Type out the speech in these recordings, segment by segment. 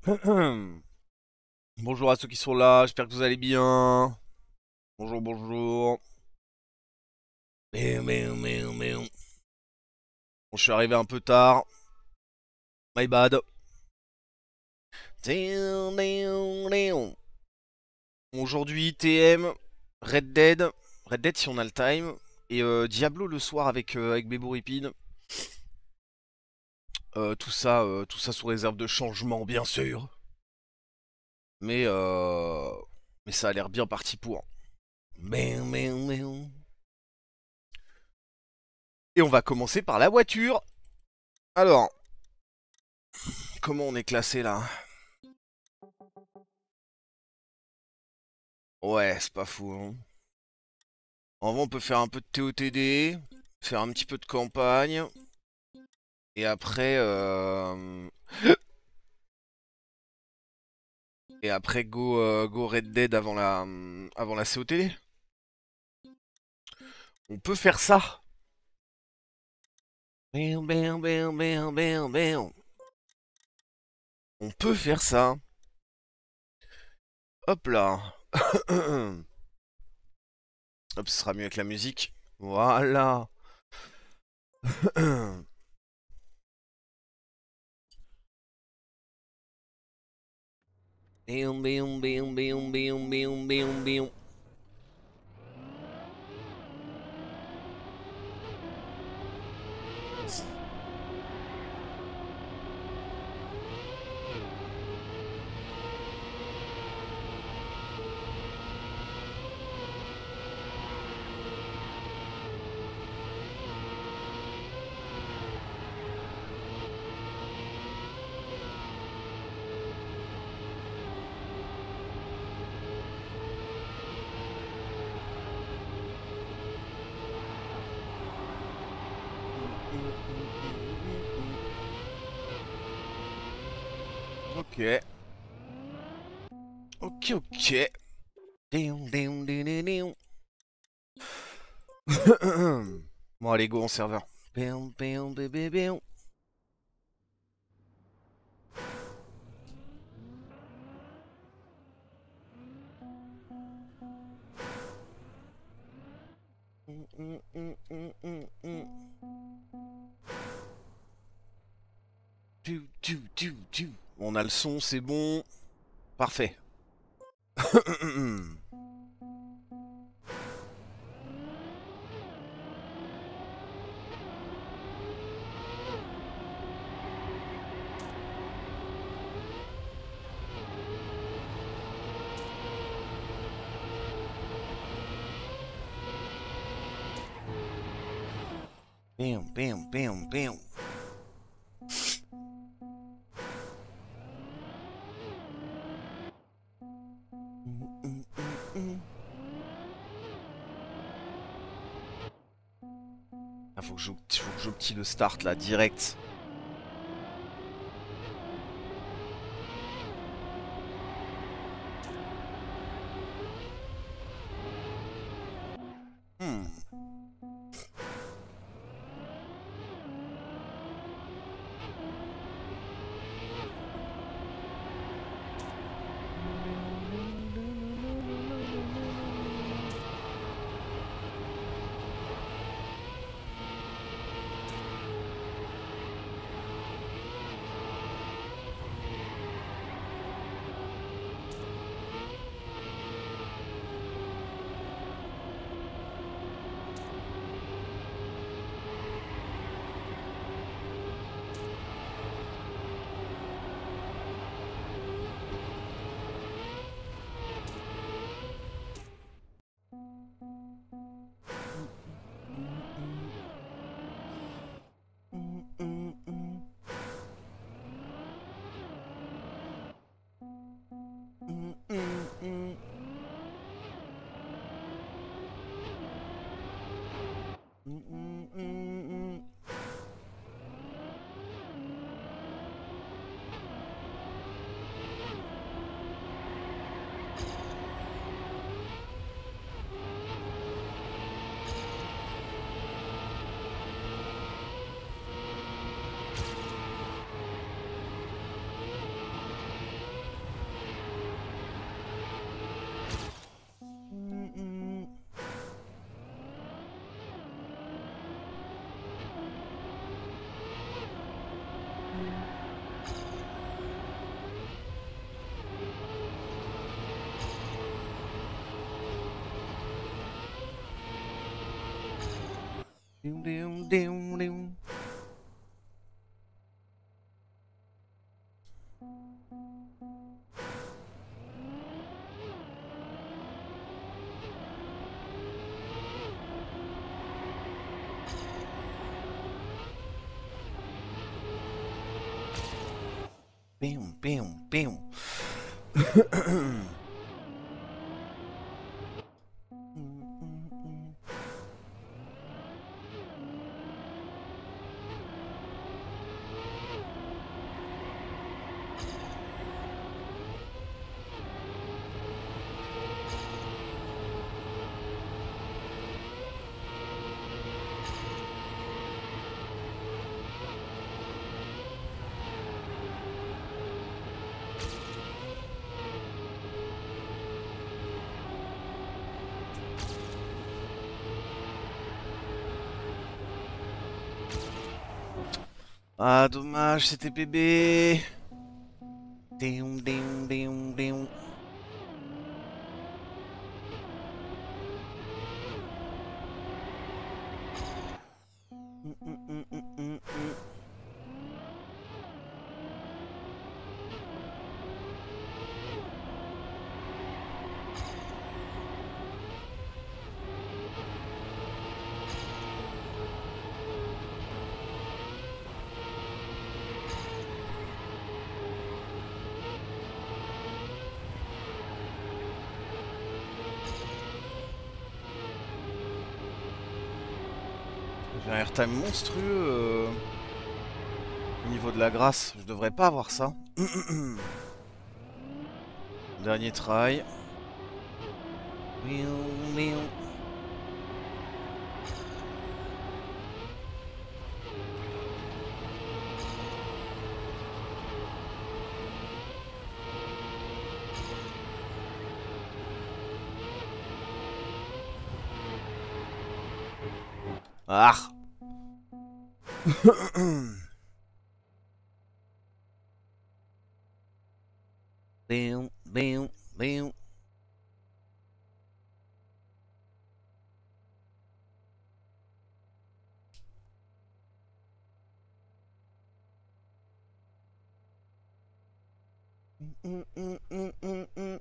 Bonjour à ceux qui sont là, j'espère que vous allez bien. Bonjour, bonjour. Bon, je suis arrivé un peu tard. My bad. Aujourd'hui, TM, Red Dead. Red Dead si on a le time. Et Diablo le soir avec Bebo Ripid. Tout ça sous réserve de changement, bien sûr. Mais, euh, mais ça a l'air bien parti pour. Et on va commencer par la voiture. Alors, comment on est classé là? Ouais, c'est pas fou, hein. En vrai, on peut faire un peu de TOTD, faire un petit peu de campagne, et après go Red Dead avant la COTD. On peut faire ça. On peut faire ça. Hop là. Hop, ce sera mieux avec la musique. Voilà. Ok. Ok, ok. Bon, allez, go en serveur. On a le son, c'est bon. Parfait. Bam, bam, bam, bam. Ah, faut que j'opti le start là, direct. Hmm. Dum, dum, dum, dum. Bim, bim, bim. Ah, dommage, c'était bébé. Déum, déum, déum, déum. J'ai un airtime monstrueux au niveau de la grâce. Je devrais pas avoir ça. Dernier try. Miaou, miaou. Ah. Béum, béum, béum. Hum, hum, hum, hum, hum.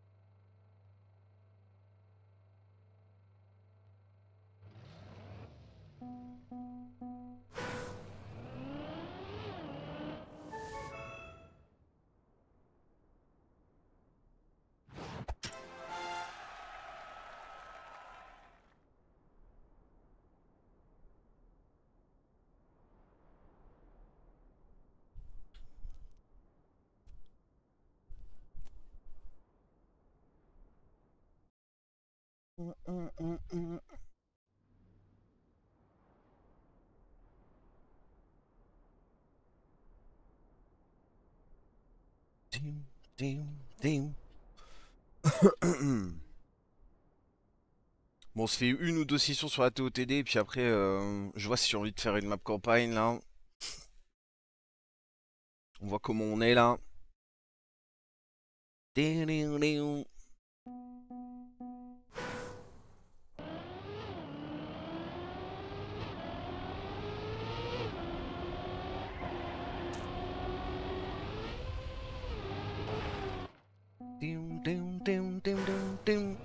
Hum, hum, hum, hum. Dim, dim, dim. Bon, on se fait une ou deux sessions sur la TOTD, et puis après, je vois si j'ai envie de faire une map campagne là. On voit comment on est là. Déum, déum, déum, déum, déum, déum, déum.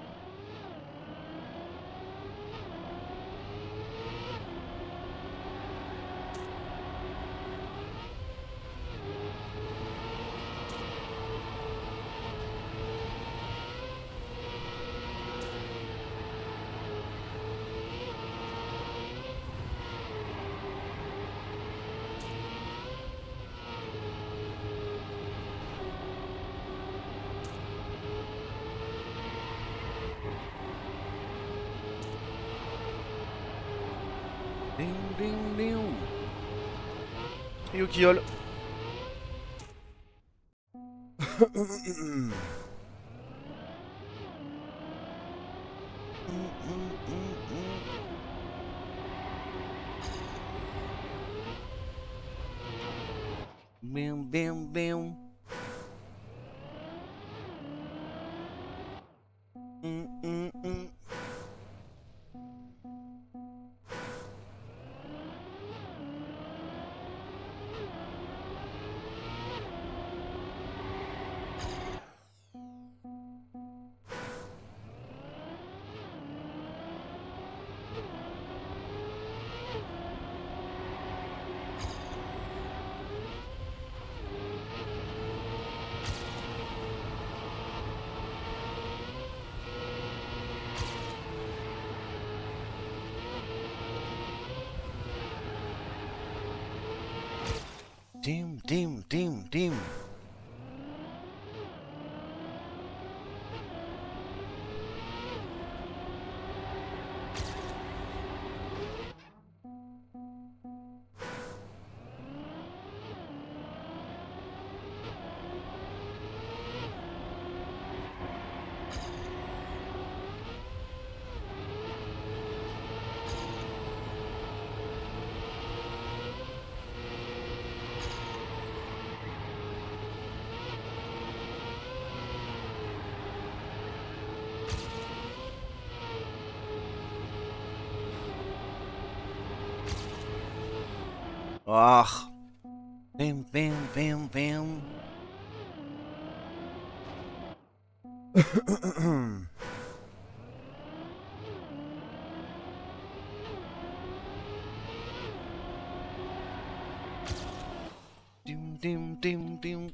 Déum, déum, déum. Et au kill. Béum, béum, béum. Hum, hum, hum. Dim, dim, dim, dim. Ah. Bim, bim, bim, bim. Dim, dim, dim, dim.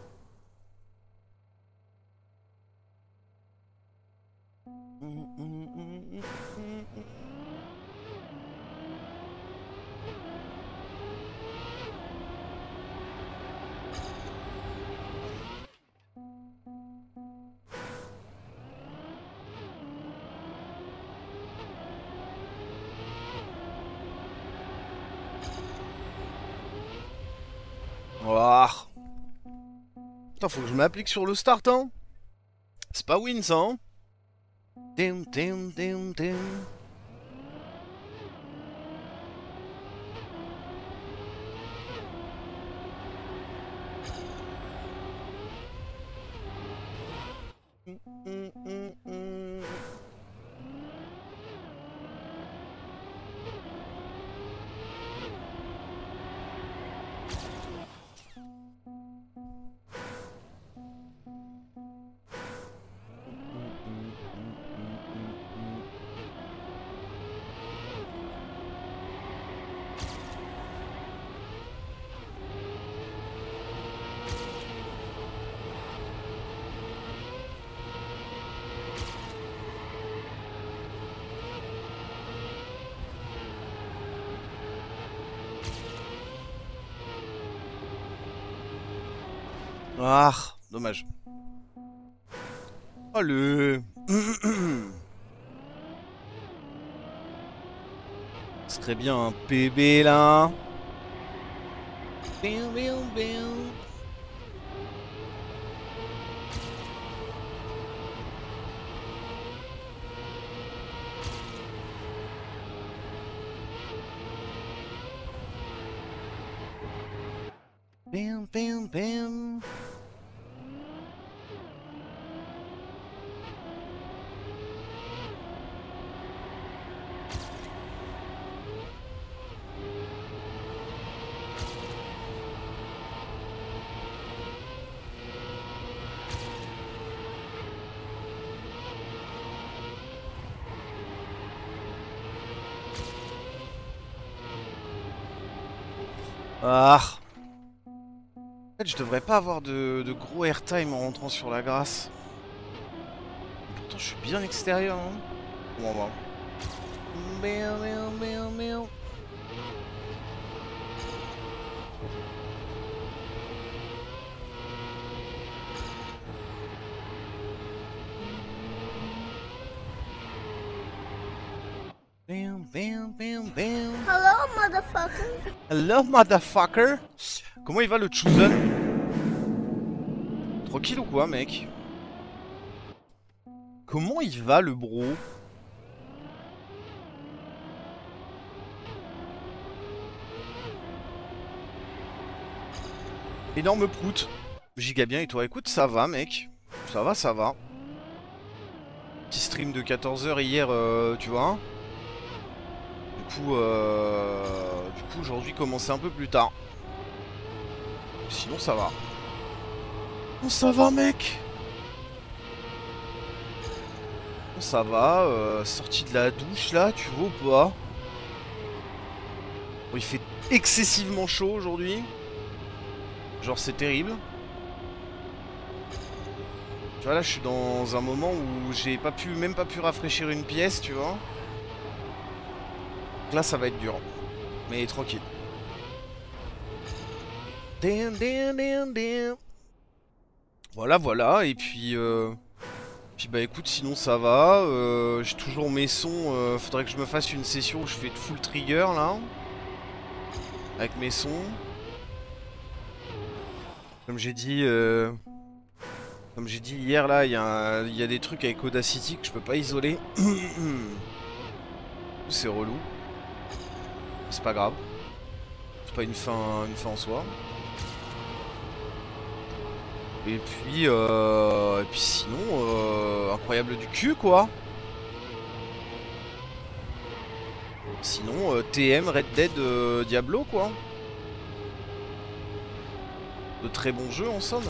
Ah. Putain, faut que je m'applique sur le start, hein. C'est pas win, ça, hein. Dim, dim, dim, dim. Ah, dommage. Allez. Ce serait bien un PB là. Bium, bium, bium. Bam, bam, bam. Ah. En fait, je devrais pas avoir de gros airtime en rentrant sur la grasse. Pourtant, je suis bien extérieur. Hein. Bon, on va. Miaou, miaou, miaou, miaou. Bam, bam, bam, bam. Hello, motherfucker. Hello, motherfucker. Comment il va le Chosen? Tranquille ou quoi, mec? Comment il va le bro? Énorme prout. Giga bien et toi? Écoute, ça va, mec. Ça va, ça va. Petit stream de 14 h hier, tu vois. Du coup aujourd'hui commencer un peu plus tard. Sinon ça va. Oh, ça va, mec. Oh, ça va, sorti de la douche là, tu vois ou pas? Bon, il fait excessivement chaud aujourd'hui. Genre c'est terrible. Tu vois là je suis dans un moment où j'ai pas pu, même pas pu rafraîchir une pièce, tu vois. Donc là ça va être dur. Mais tranquille. Damn, damn, damn, damn. Voilà, voilà, et puis... Puis bah écoute, sinon ça va, j'ai toujours mes sons, faudrait que je me fasse une session où je fais de full trigger là, avec mes sons. Comme j'ai dit, hier là, il y a des trucs avec Audacity que je peux pas isoler. C'est relou. C'est pas grave. C'est pas une fin en soi. Et puis sinon, incroyable du cul quoi. Sinon, TM, Red Dead, Diablo quoi. De très bons jeux en somme.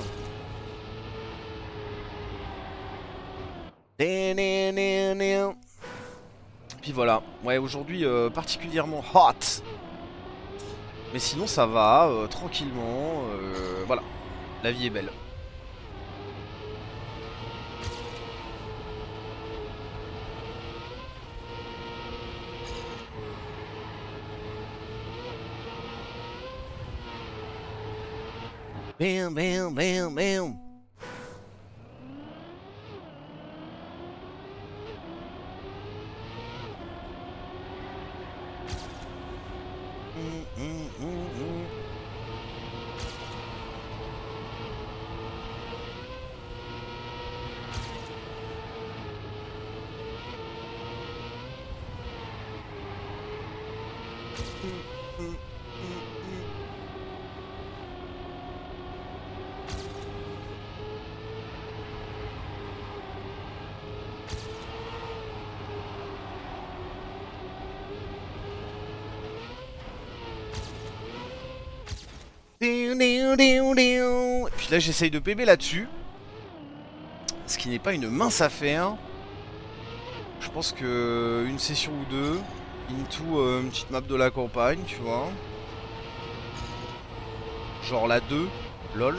Puis voilà. Ouais, aujourd'hui particulièrement hot. Mais sinon ça va, tranquillement. Voilà. La vie est belle. Bam, bam, bam, bam. Et puis là j'essaye de PB là-dessus. Ce qui n'est pas une mince affaire. Je pense que une session ou deux into une petite map de la campagne, tu vois. Genre la 2, lol.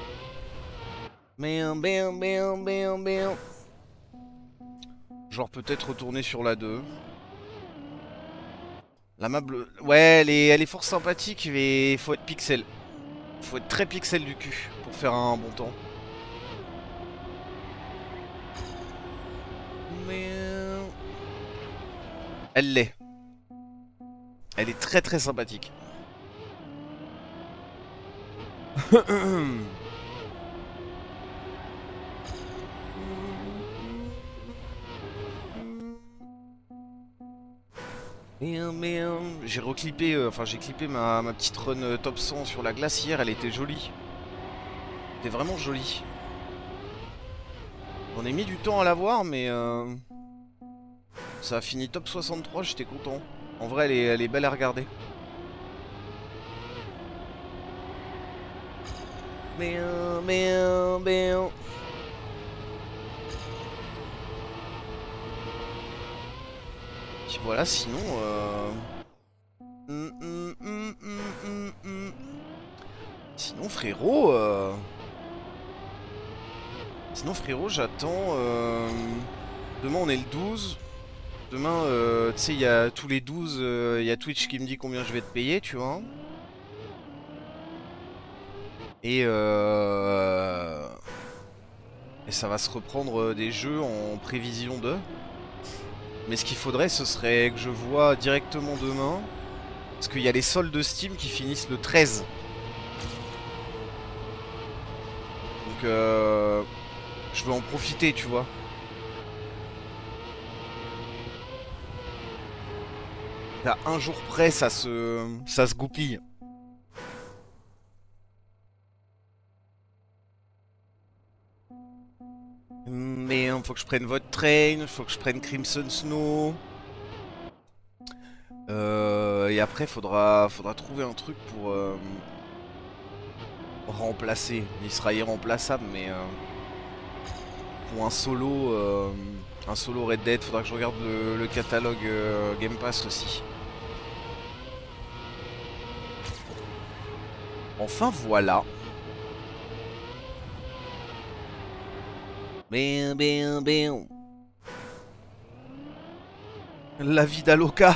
Genre peut-être retourner sur la 2. La map bleue. Ouais, elle est fort sympathique, mais il faut être pixel. Faut être très pixel du cul pour faire un bon temps. Mais... elle l'est. Elle est très très sympathique. J'ai reclippé, enfin j'ai clippé ma petite run top 100 sur la glacière, elle était jolie. Elle était vraiment jolie. On a mis du temps à la voir, mais ça a fini top 63, j'étais content. En vrai, elle est belle à regarder. Puis voilà, sinon... Sinon frérot... Sinon frérot, j'attends... Demain on est le 12. Demain, tu sais, il y a tous les 12, il y a Twitch qui me dit combien je vais te payer, tu vois. Et ça va se reprendre des jeux en prévision de... Mais ce qu'il faudrait, ce serait que je vois directement demain. Parce qu'il y a les soldes Steam qui finissent le 13. Donc je veux en profiter, tu vois. À un jour près, ça se goupille. Mais faut que je prenne votre train, faut que je prenne Crimson Snow. Et après, faudra trouver un truc pour remplacer. Il sera irremplaçable, mais pour un solo Red Dead, faudra que je regarde le catalogue Game Pass aussi. Enfin voilà. La vida loca.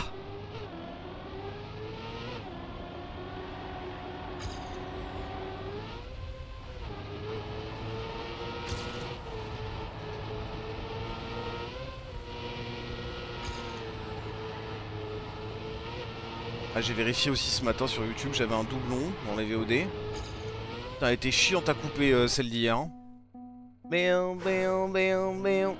Ah, j'ai vérifié aussi ce matin sur YouTube, j'avais un doublon dans les VOD. Putain, elle était chiante à couper celle d'hier. Hein. Béon, béon, béon, béon.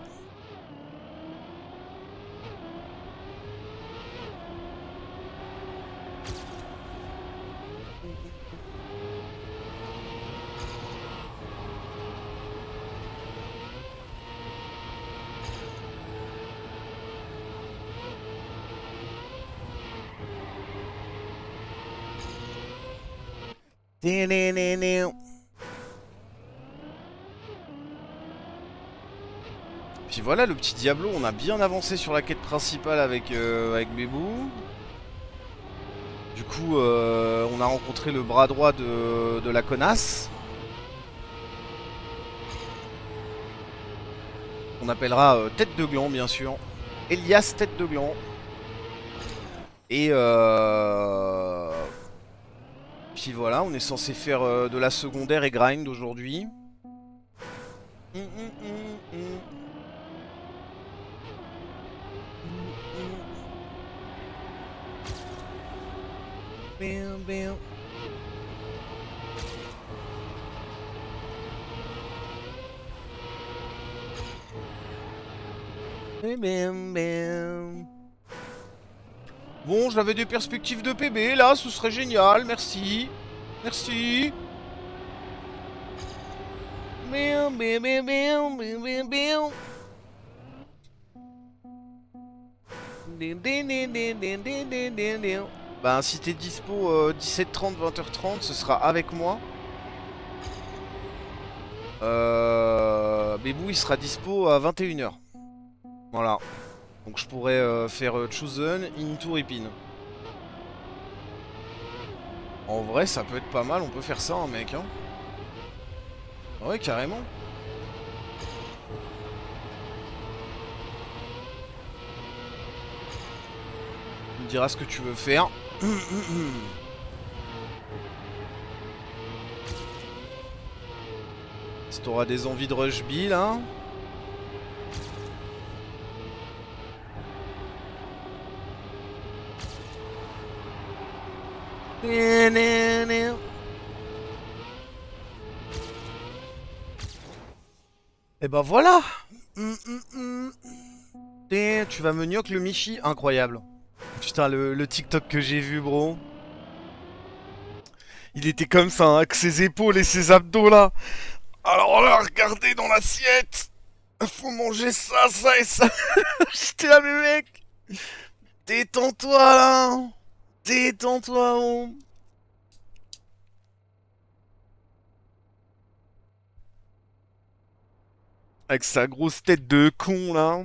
Puis voilà, le petit Diablo, on a bien avancé sur la quête principale avec Bébou. Du coup, on a rencontré le bras droit de la connasse. On appellera Tête de Gland, bien sûr. Elias Tête de Gland. Et puis voilà, on est censé faire de la secondaire et grind aujourd'hui. Bam, bam. Bam, bam. Bon, j'avais des perspectives de PB là, ce serait génial, merci. Merci. Bam, bam, bam, bam, bam, bam. Ben si t'es dispo 17h30, 20h30, ce sera avec moi. Bébou il sera dispo à 21h. Voilà. Donc je pourrais faire Chosen, Into Ripin. En vrai ça peut être pas mal, on peut faire ça hein, mec hein. Ouais carrément. Tu me diras ce que tu veux faire. Si t'auras des envies de rush B là. Et bah voilà. Tu vas me gnoc le Michi, incroyable. Putain le TikTok que j'ai vu bro. Il était comme ça, hein, avec ses épaules et ses abdos là. Alors là, regardez dans l'assiette. Faut manger ça, ça et ça. J'étais là mais mec. Détends-toi là. Détends-toi mon. Avec sa grosse tête de con là.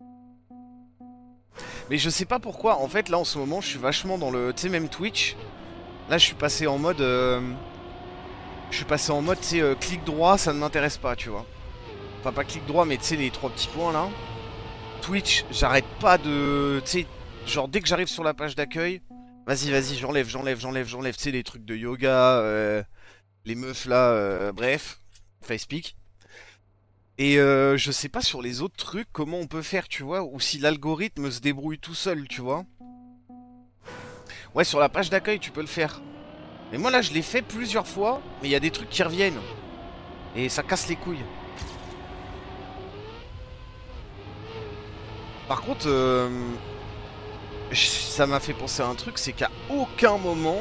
Mais je sais pas pourquoi, en fait là en ce moment je suis vachement dans le... Tu sais même Twitch. Là je suis passé en mode... Je suis passé en mode, tu sais, clic droit ça ne m'intéresse pas tu vois. Enfin pas clic droit mais tu sais les trois petits points là. Twitch, j'arrête pas de... Tu sais, genre dès que j'arrive sur la page d'accueil, vas-y, j'enlève. Tu sais les trucs de yoga, les meufs là, bref. FacePeak. Et je sais pas sur les autres trucs comment on peut faire, tu vois, ou si l'algorithme se débrouille tout seul, tu vois. Ouais, sur la page d'accueil, tu peux le faire. Mais moi là, je l'ai fait plusieurs fois, mais il y a des trucs qui reviennent. Et ça casse les couilles. Par contre, ça m'a fait penser à un truc, c'est qu'à aucun moment...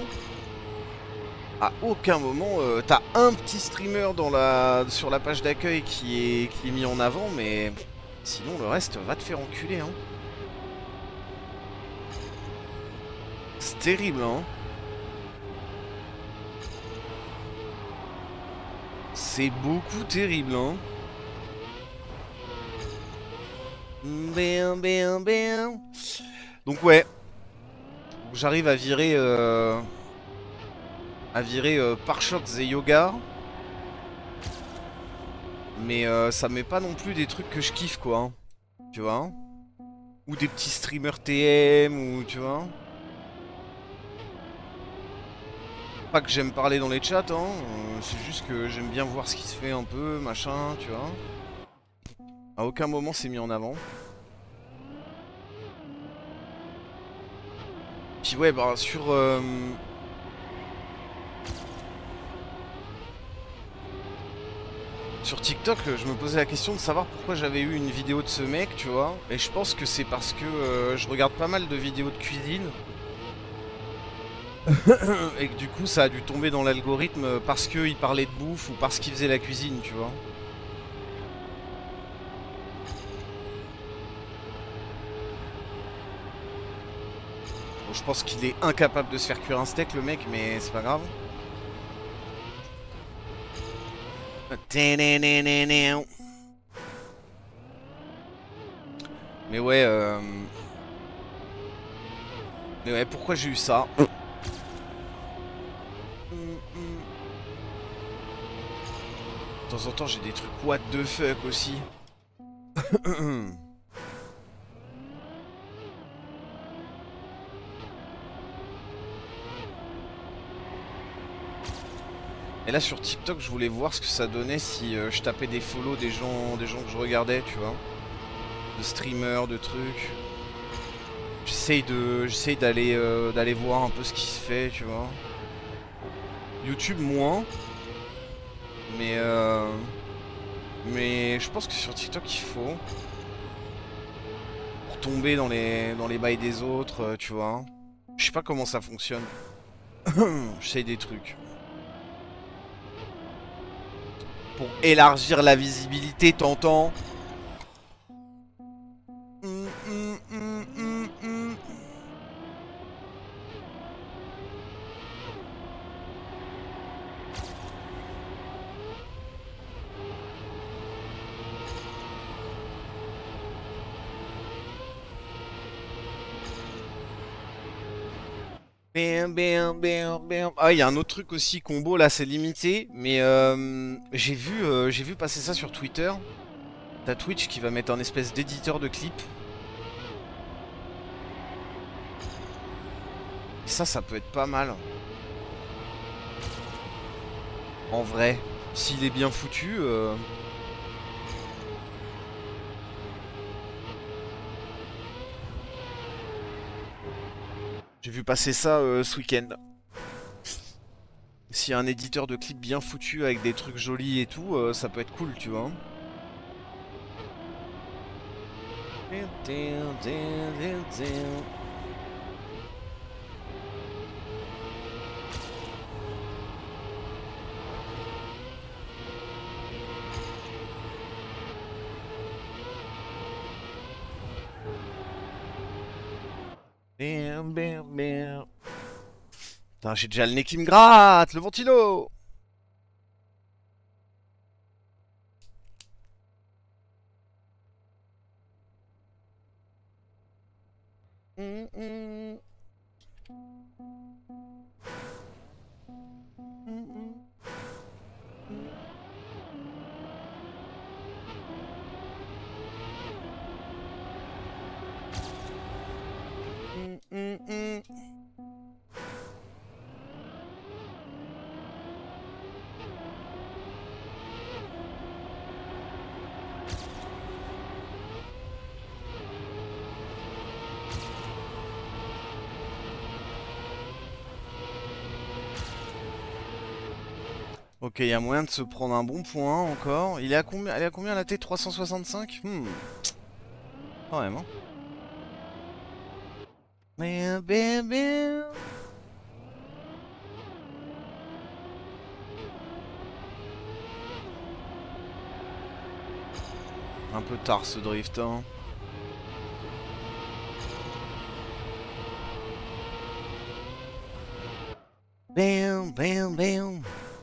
t'as un petit streamer sur la page d'accueil qui est mis en avant, mais sinon le reste va te faire enculer, hein. C'est terrible, hein. C'est beaucoup terrible, hein. Donc ouais, j'arrive à virer... Pare-chocs et yoga. Mais ça met pas non plus des trucs que je kiffe quoi hein. Tu vois. Ou des petits streamers TM ou tu vois. Pas que j'aime parler dans les chats hein. C'est juste que j'aime bien voir ce qui se fait un peu machin tu vois. À aucun moment c'est mis en avant. Puis ouais, bah sur TikTok, je me posais la question de savoir pourquoi j'avais eu une vidéo de ce mec, tu vois. Et je pense que c'est parce que je regarde pas mal de vidéos de cuisine. Et que du coup, ça a dû tomber dans l'algorithme parce qu'il parlait de bouffe ou parce qu'il faisait la cuisine, tu vois. Bon, je pense qu'il est incapable de se faire cuire un steak, le mec, mais c'est pas grave. Mais ouais, mais ouais, pourquoi j'ai eu ça? De temps en temps, j'ai des trucs what the fuck aussi. Et là sur TikTok, je voulais voir ce que ça donnait si je tapais des follow des gens que je regardais, tu vois. De streamers, de trucs. J'essaye d'aller voir un peu ce qui se fait, tu vois. YouTube moins. Mais je pense que sur TikTok il faut. Pour tomber dans les bails des autres, tu vois. Je sais pas comment ça fonctionne. J'essaye des trucs. Pour élargir la visibilité, t'entends? Bam, bam, bam, bam. Ah, il y a un autre truc aussi, combo, là c'est limité, mais j'ai vu passer ça sur Twitter. T'as Twitch qui va mettre un espèce d'éditeur de clips. Et ça peut être pas mal. En vrai, s'il est bien foutu. J'ai vu passer ça ce week-end. S'il y a un éditeur de clips bien foutu avec des trucs jolis et tout, ça peut être cool, tu vois. Bam, bam, bam. Putain, j'ai déjà le nez qui me gratte, le ventilo. Ok, il y a moyen de se prendre un bon point encore. Il est à combien, elle est à combien la T? 365? Quand même, hein. Bam, bam, bam. Un peu tard ce drift, hein. Bam, bam, bam.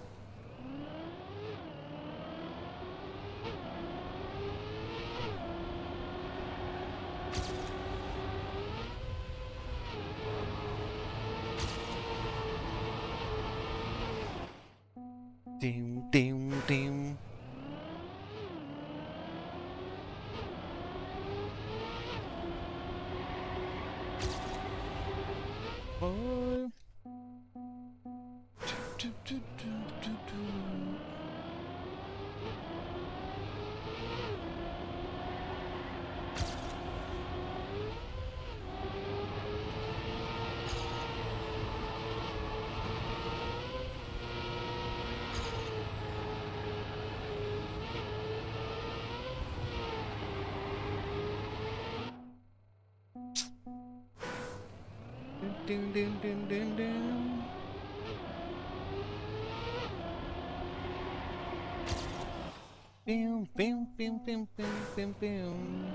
Dim, dim, dim. Oh. Du, du, du, du, du. Dun, dun, dun, dun, dun. Pium, pium, pium, pium, pium, pium, pium.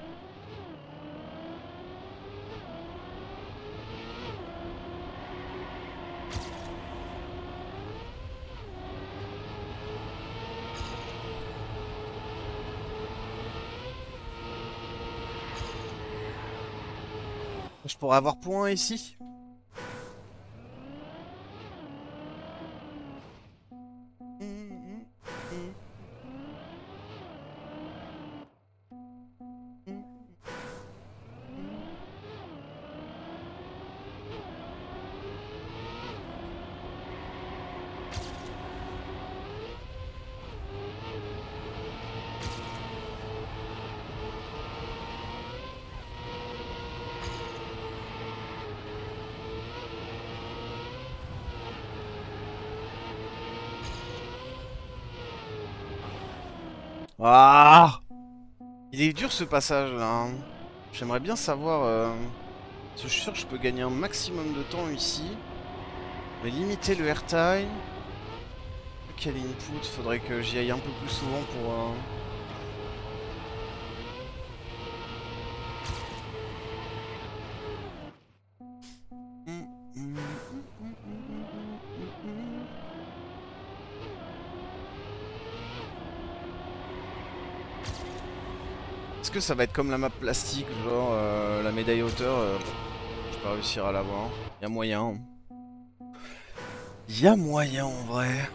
Je pourrais avoir point ici. Ah! Il est dur ce passage là. Hein. J'aimerais bien savoir. Parce que je suis sûr que je peux gagner un maximum de temps ici. Mais limiter le airtime. Quel input? Faudrait que j'y aille un peu plus souvent pour. Est-ce que ça va être comme la map plastique, genre la médaille hauteur je vais pas réussir à l'avoir. Y'a moyen. Y'a moyen en vrai.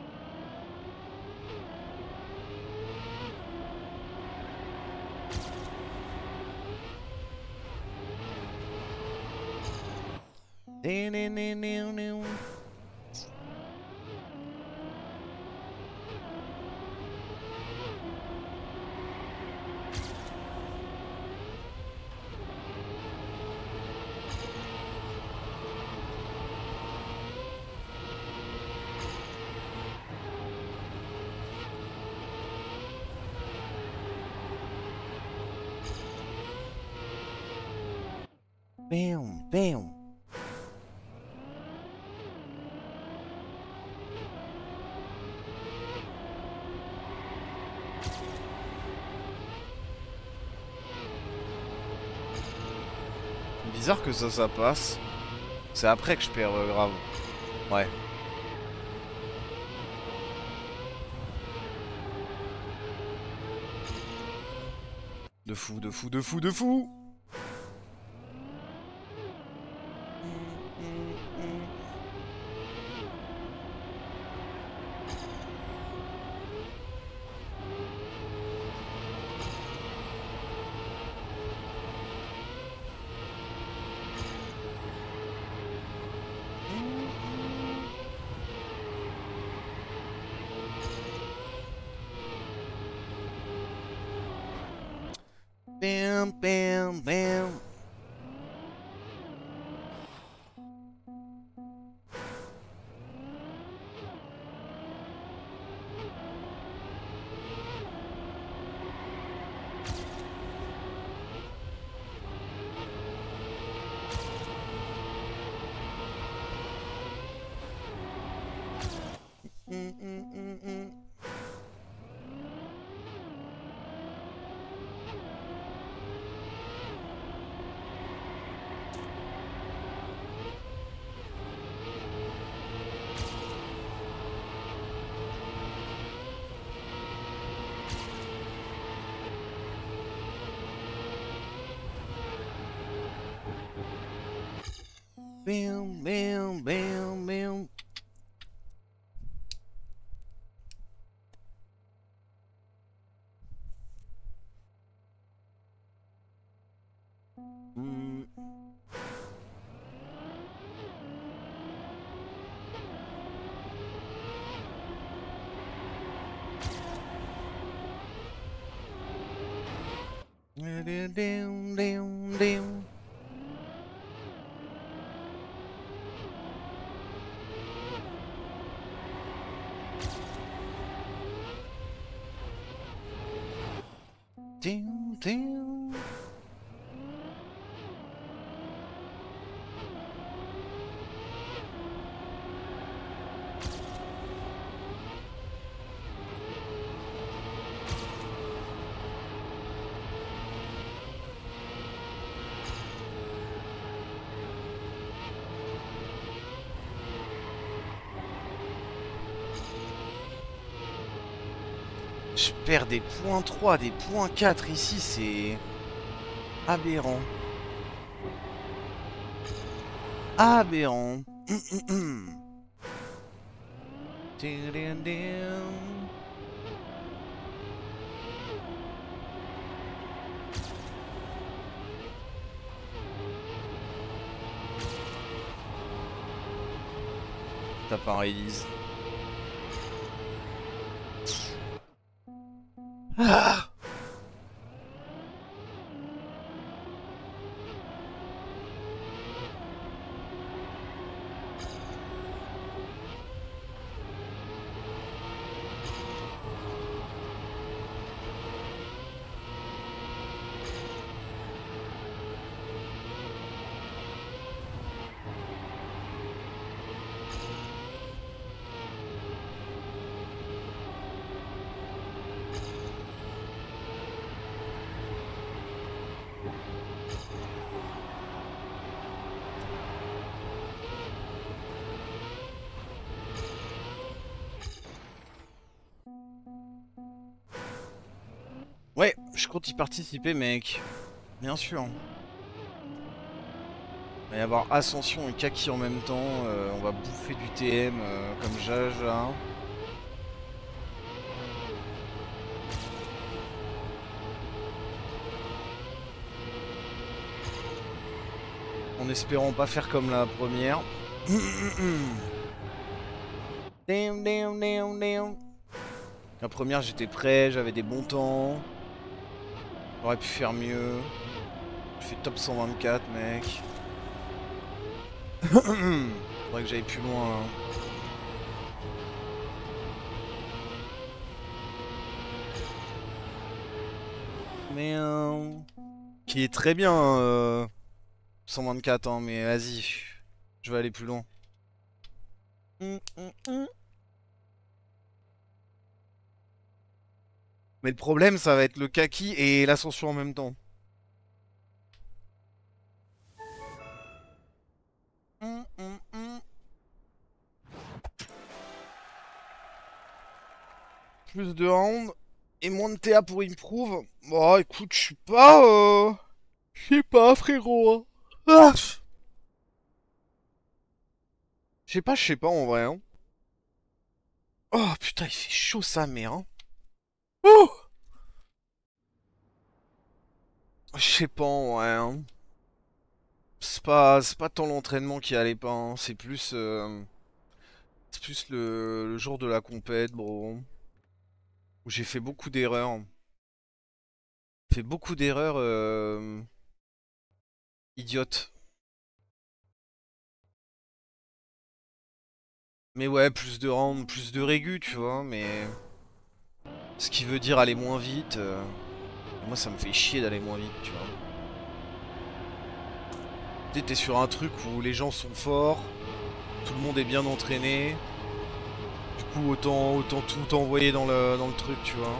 Bam, bam. Bizarre que ça passe. C'est après que je perds grave. Ouais. De fou, de fou, de fou, de fou. Bam, bam, bam. Bam, bam, bam, bam. Down, down, down. Down, down. Je perds des points 3, des points 4 ici, c'est aberrant. Aberrant. T'as pas un release. Ah! Ouais, je compte y participer, mec. Bien sûr. Il va y avoir Ascension et Kaki en même temps. On va bouffer du TM comme Jaja. En espérant pas faire comme la première. La première, j'étais prêt, j'avais des bons temps. J'aurais pu faire mieux. Je fais top 124, mec. Faudrait que j'aille plus loin là. Mais qui est très bien 124 ans, mais vas-y. Je vais aller plus loin. Mais le problème, ça va être le kaki et l'ascension en même temps. Plus de rounds et moins de TA pour improve. Bon, écoute, je suis pas... Je sais pas, frérot. Hein. Ah, je sais pas en vrai. Hein. Oh putain, il fait chaud sa mère. Hein. Oh, je sais pas en vrai. Hein. C'est pas tant l'entraînement qui allait pas. Hein. C'est plus le jour de la compète, bro. Où j'ai fait beaucoup d'erreurs. Fait beaucoup d'erreurs idiotes. Mais ouais, plus de rounds, plus de régu, tu vois, mais... Ce qui veut dire aller moins vite. Moi, ça me fait chier d'aller moins vite, tu vois. T'es sur un truc où les gens sont forts, tout le monde est bien entraîné. Du coup, autant tout envoyer dans le truc, tu vois.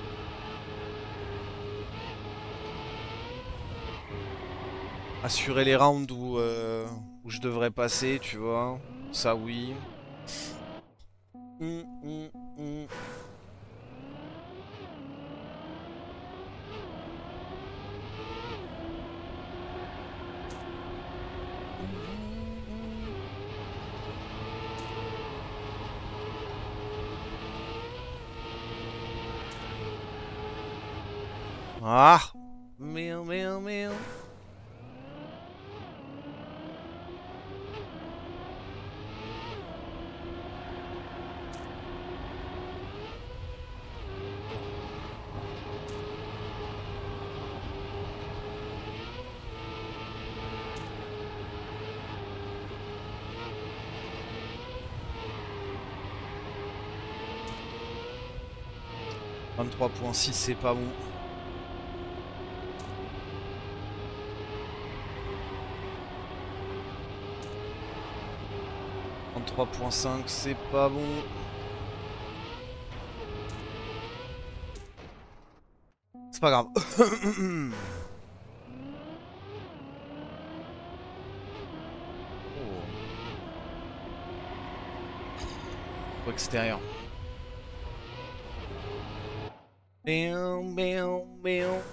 Assurer les rounds où je devrais passer, tu vois. Ça, oui. Hum, hum, hum. Ah! Merde. « 23.6, c'est pas bon. » 3.5, c'est pas bon. C'est pas grave. Au extérieur. Béon, béon, béon.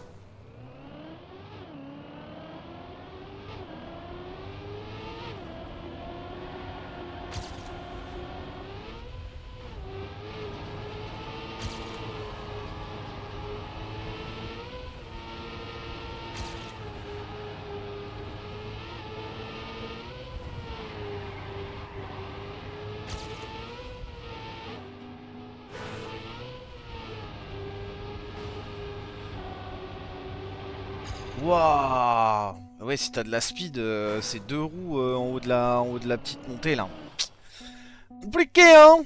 Waouh! Ouais, si t'as de la speed, c'est deux roues en haut de la petite montée là. Compliqué, hein?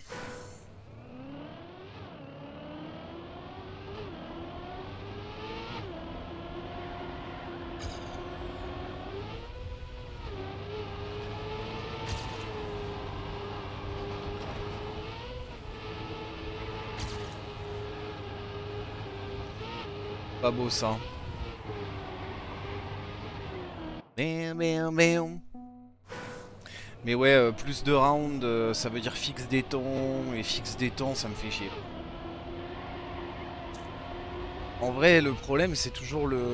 Pas beau ça. Béon, béon, béon. Mais ouais, plus de rounds, ça veut dire fixe des temps, et fixe des temps, ça me fait chier. En vrai, le problème, c'est toujours le...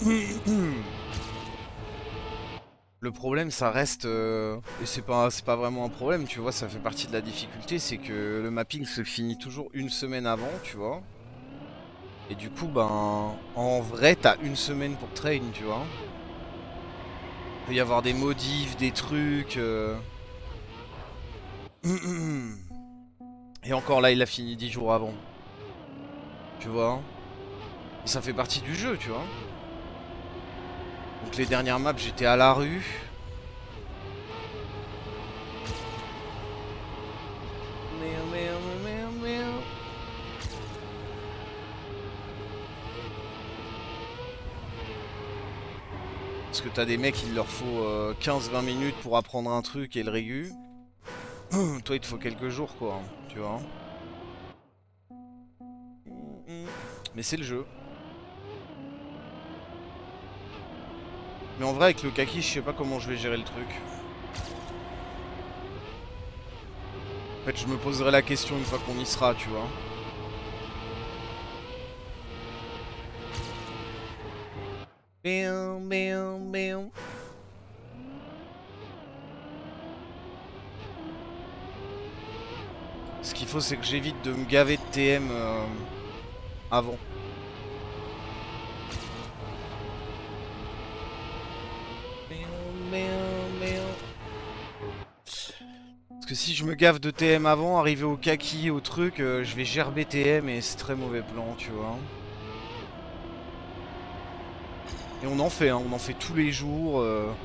Le problème, ça reste... Et c'est pas vraiment un problème, tu vois, ça fait partie de la difficulté, c'est que le mapping se finit toujours une semaine avant, tu vois. Et du coup, ben... En vrai, t'as une semaine pour train, tu vois. Il peut y avoir des modifs, des trucs... Et encore là, il a fini 10 jours avant. Tu vois. Et ça fait partie du jeu, tu vois. Donc les dernières maps, j'étais à la rue. Parce que t'as des mecs, il leur faut 15-20 minutes pour apprendre un truc et le régu. Toi, il te faut quelques jours, quoi. Tu vois. Mais c'est le jeu. Mais en vrai, avec le kaki, je sais pas comment je vais gérer le truc. En fait, je me poserai la question une fois qu'on y sera, tu vois. Béon, béon, béon. Ce qu'il faut, c'est que j'évite de me gaver de TM avant. Parce que si je me gave de TM avant, arriver au kaki, au truc, je vais gerber TM et c'est très mauvais plan, tu vois. Et on en fait, hein, on en fait tous les jours.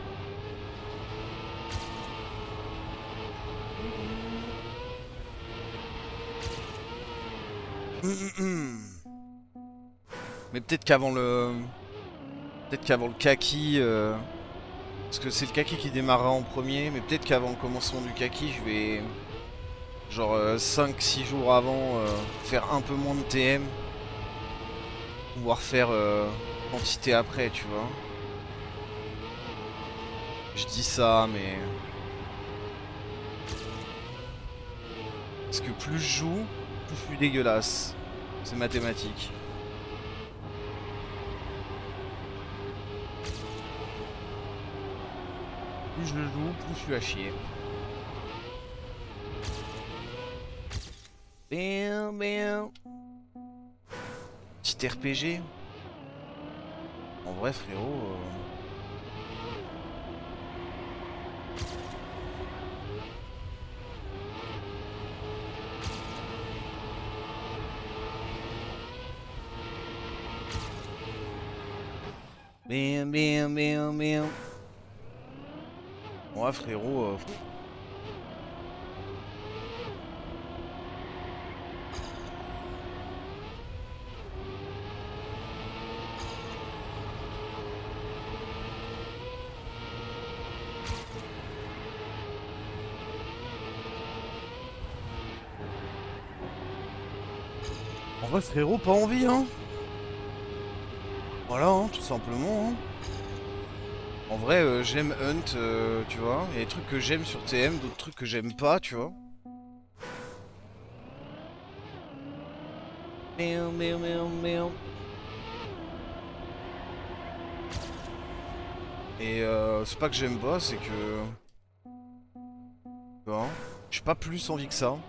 Mais peut-être qu'avant le... Peut-être qu'avant le kaki... Parce que c'est le kaki qui démarrera en premier, mais peut-être qu'avant le commencement du kaki, je vais... Genre 5-6 jours avant, faire un peu moins de TM. Pouvoir faire quantité après, tu vois. Je dis ça, mais... Parce que plus je joue, plus je suis dégueulasse. C'est mathématique. Plus je le joue, plus je suis à chier. Bam, bam. Petit RPG. En vrai, frérot... Bam, bam, bam, bam. Ouais, frérot... En vrai, frérot, pas envie, hein. Voilà, hein, tout simplement. Hein. En vrai, j'aime Hunt, tu vois. Il y a des trucs que j'aime sur TM, d'autres trucs que j'aime pas, tu vois. Miaou, miaou, miaou, miaou. Et c'est pas que j'aime pas, c'est que... Bon, j'ai pas plus envie que ça.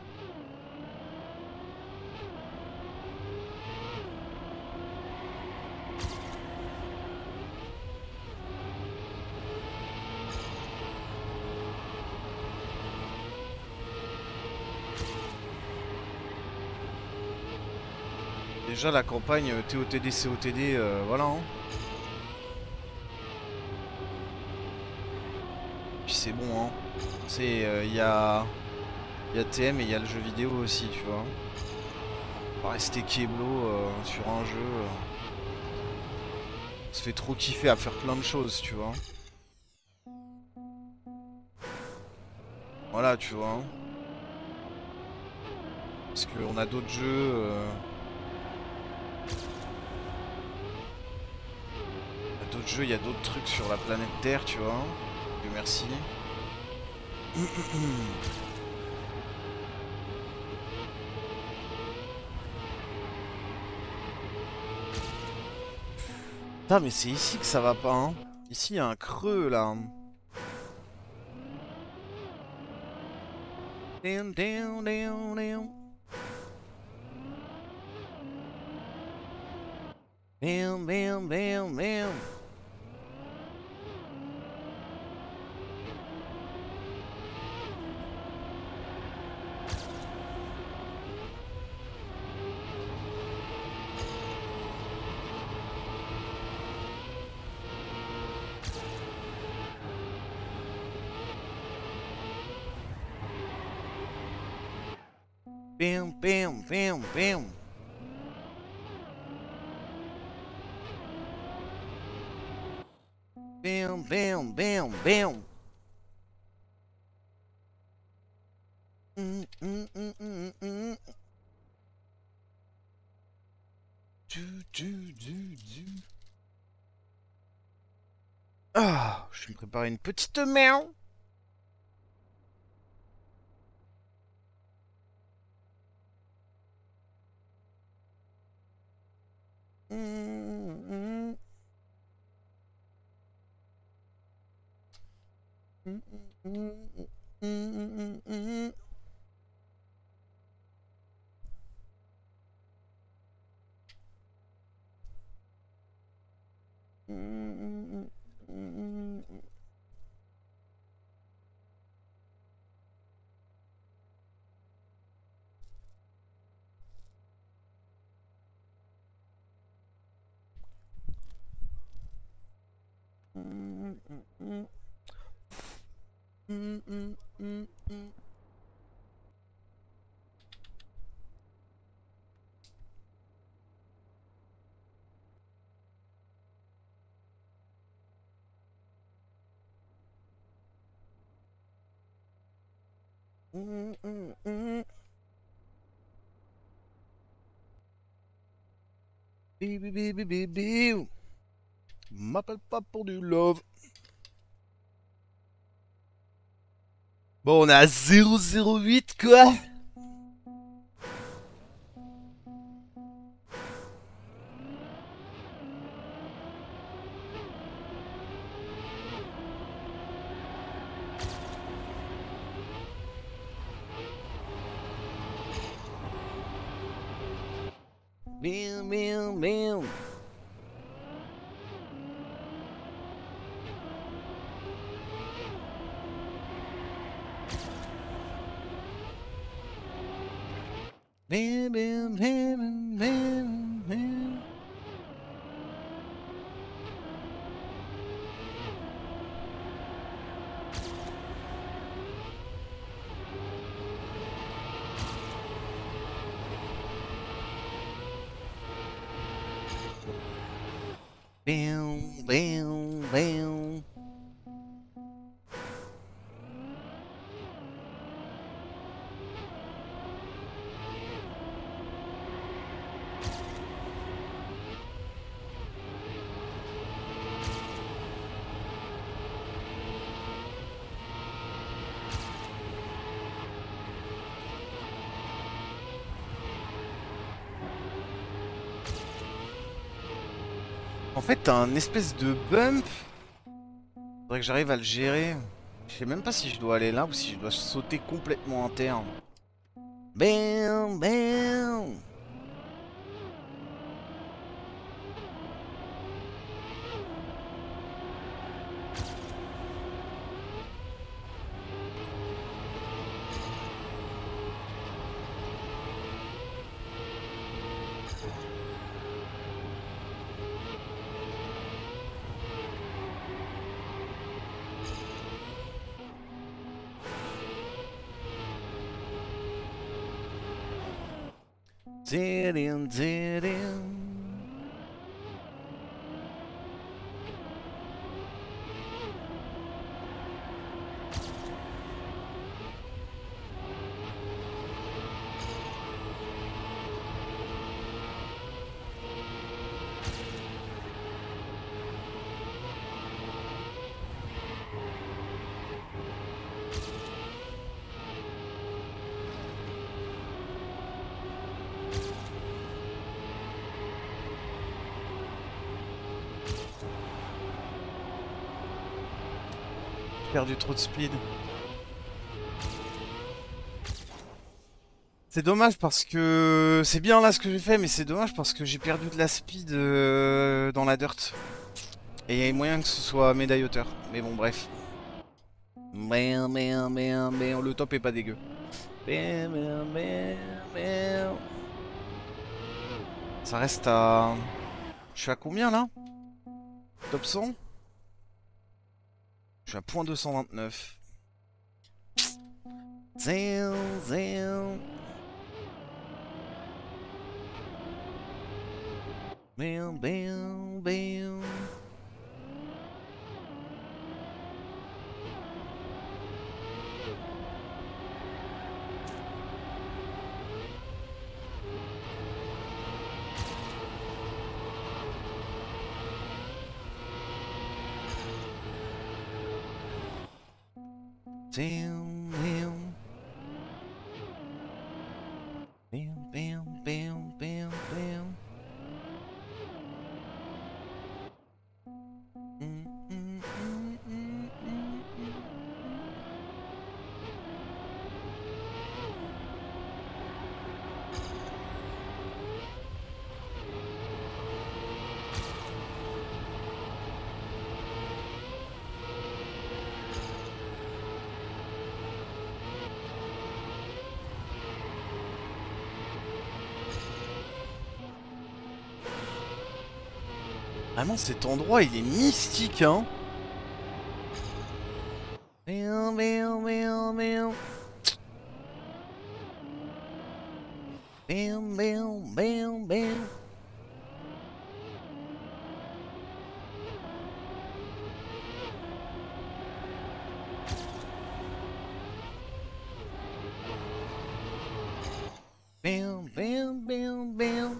Déjà la campagne TOTD COTD, voilà hein. Puis c'est bon hein. C'est y a TM et il y a le jeu vidéo aussi, tu vois. Pas rester Keblo sur un jeu. On se fait trop kiffer à faire plein de choses, tu vois. Voilà, tu vois. Parce qu'on a d'autres jeux. Il y a d'autres jeux, il y a d'autres trucs sur la planète Terre, tu vois. Dieu merci. Putain, mais c'est ici que ça va pas, hein. Ici, il y a un creux, là. Down, down, down, down. Down, down, down, down. Bam, bam, bam, bam. Bam, bam, bam, bam. Mm, mm, mm, mm, mm. Du. Ah, je vais me préparer une petite merde. M'appelle pas pour du love. Bon, on est à 008 quoi. Bam, bam, bam. Bam, bam, bam, bam, bam. Bam, bam, bam. En fait, t'as un espèce de bump. Faudrait que j'arrive à le gérer. Je sais même pas si je dois aller là ou si je dois sauter complètement interne. Bam, bam. Zidin, zidin. J'ai perdu trop de speed. C'est dommage parce que c'est bien là ce que j'ai fait, mais c'est dommage parce que j'ai perdu de la speed dans la dirt. Et il y a moyen que ce soit médaille hauteur. Mais bon, bref. Mais le top est pas dégueu. Ça reste à... Je suis à combien là? Top 100? Je suis à .229. Zéo, zéo. Bam, bam, bam. Bam, bam. Bam, bam, bam, bam, bam. Vraiment, cet endroit, il est mystique, hein. Bam, bam, bam, bam. Bam, bam, bam, bam. Bam, bam, bam, bam.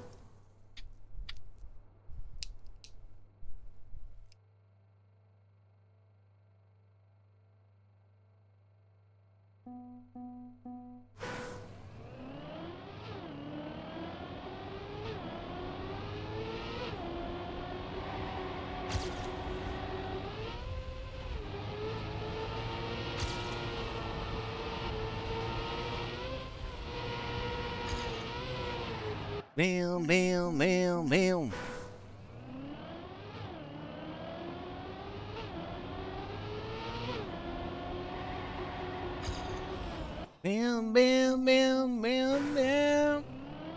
Bam, bam, bam, bam. Bam, bam, bam, bam, bam.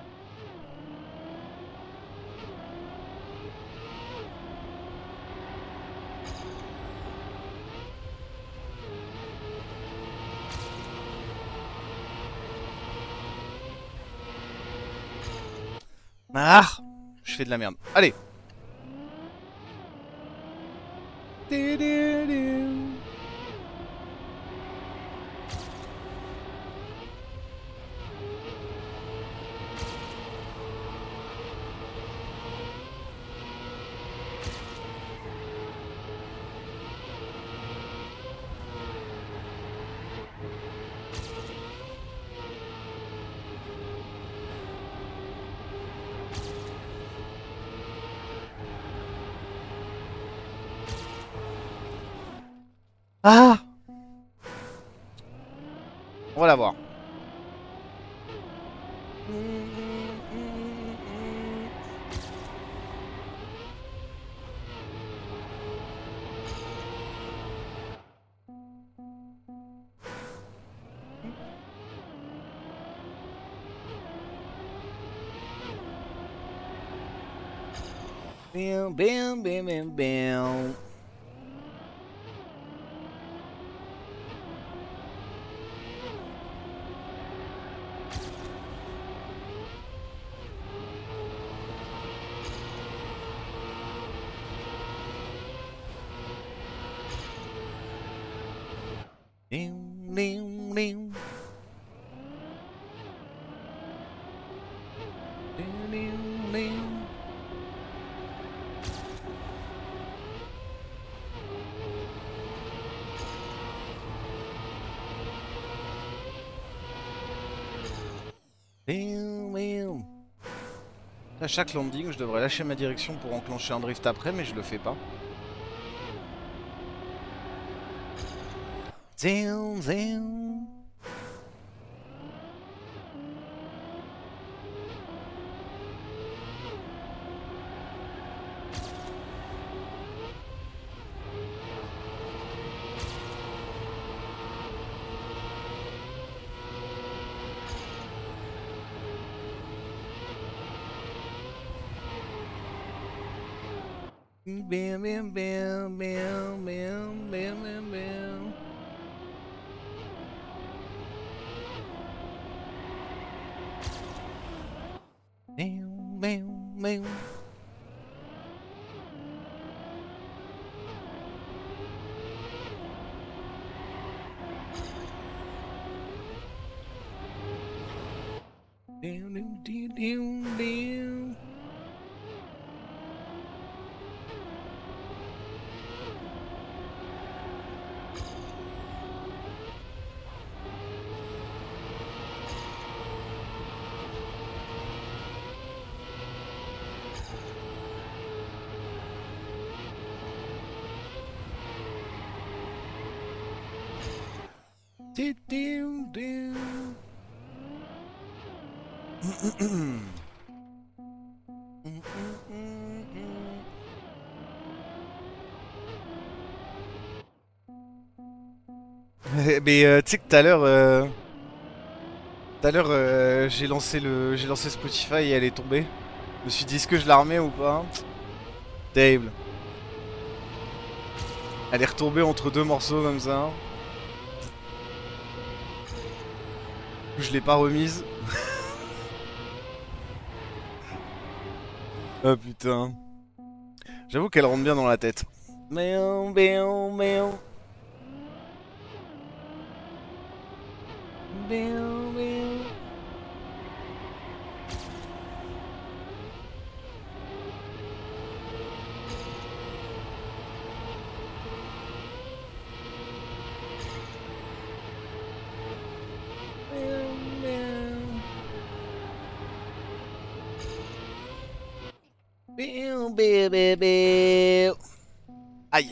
Ah, je fais de la merde. Allez. On va la voir. Bam, bam, bam, bam, bam. Lim, lim, lim. Lim, lim, lim. Lim, lim. À chaque landing, je devrais lâcher ma direction pour enclencher un drift après, mais je le fais pas. Zing, zing. Bam, bam, bam, bam, bam, bam, bam, bam. Bam, bam, bam. Down, down, down, down, down. Down, down. Mais tu sais que tout à l'heure j'ai lancé Spotify et elle est tombée. Je me suis dit est-ce que je la remets ou pas? Terrible. Elle est retombée entre deux morceaux comme ça. Je l'ai pas remise. Oh putain. J'avoue qu'elle rentre bien dans la tête. Miaou, miaou, miaou. Miaou, miaou. Miaou, miaou, miaou, miaou. Aïe.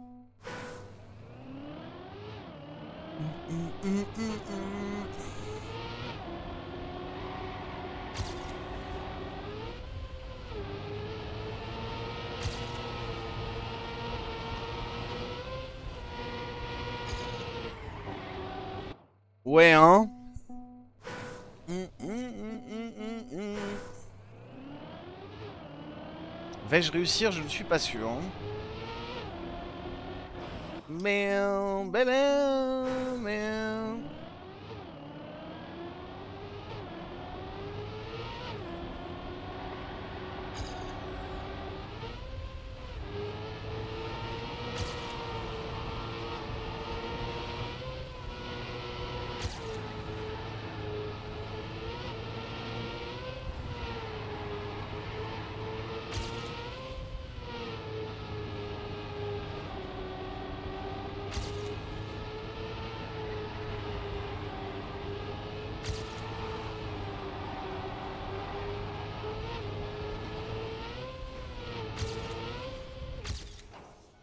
Ouais, hein. Vais-je réussir? Je ne suis pas sûr. Hein. Miaou, bébé, miaou.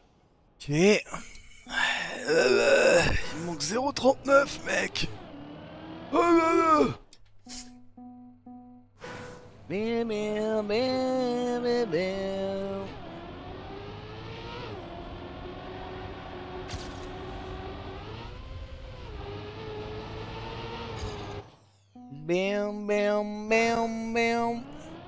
Ok. Il me manque 0,39 mec. Bam, bam, bam, bam.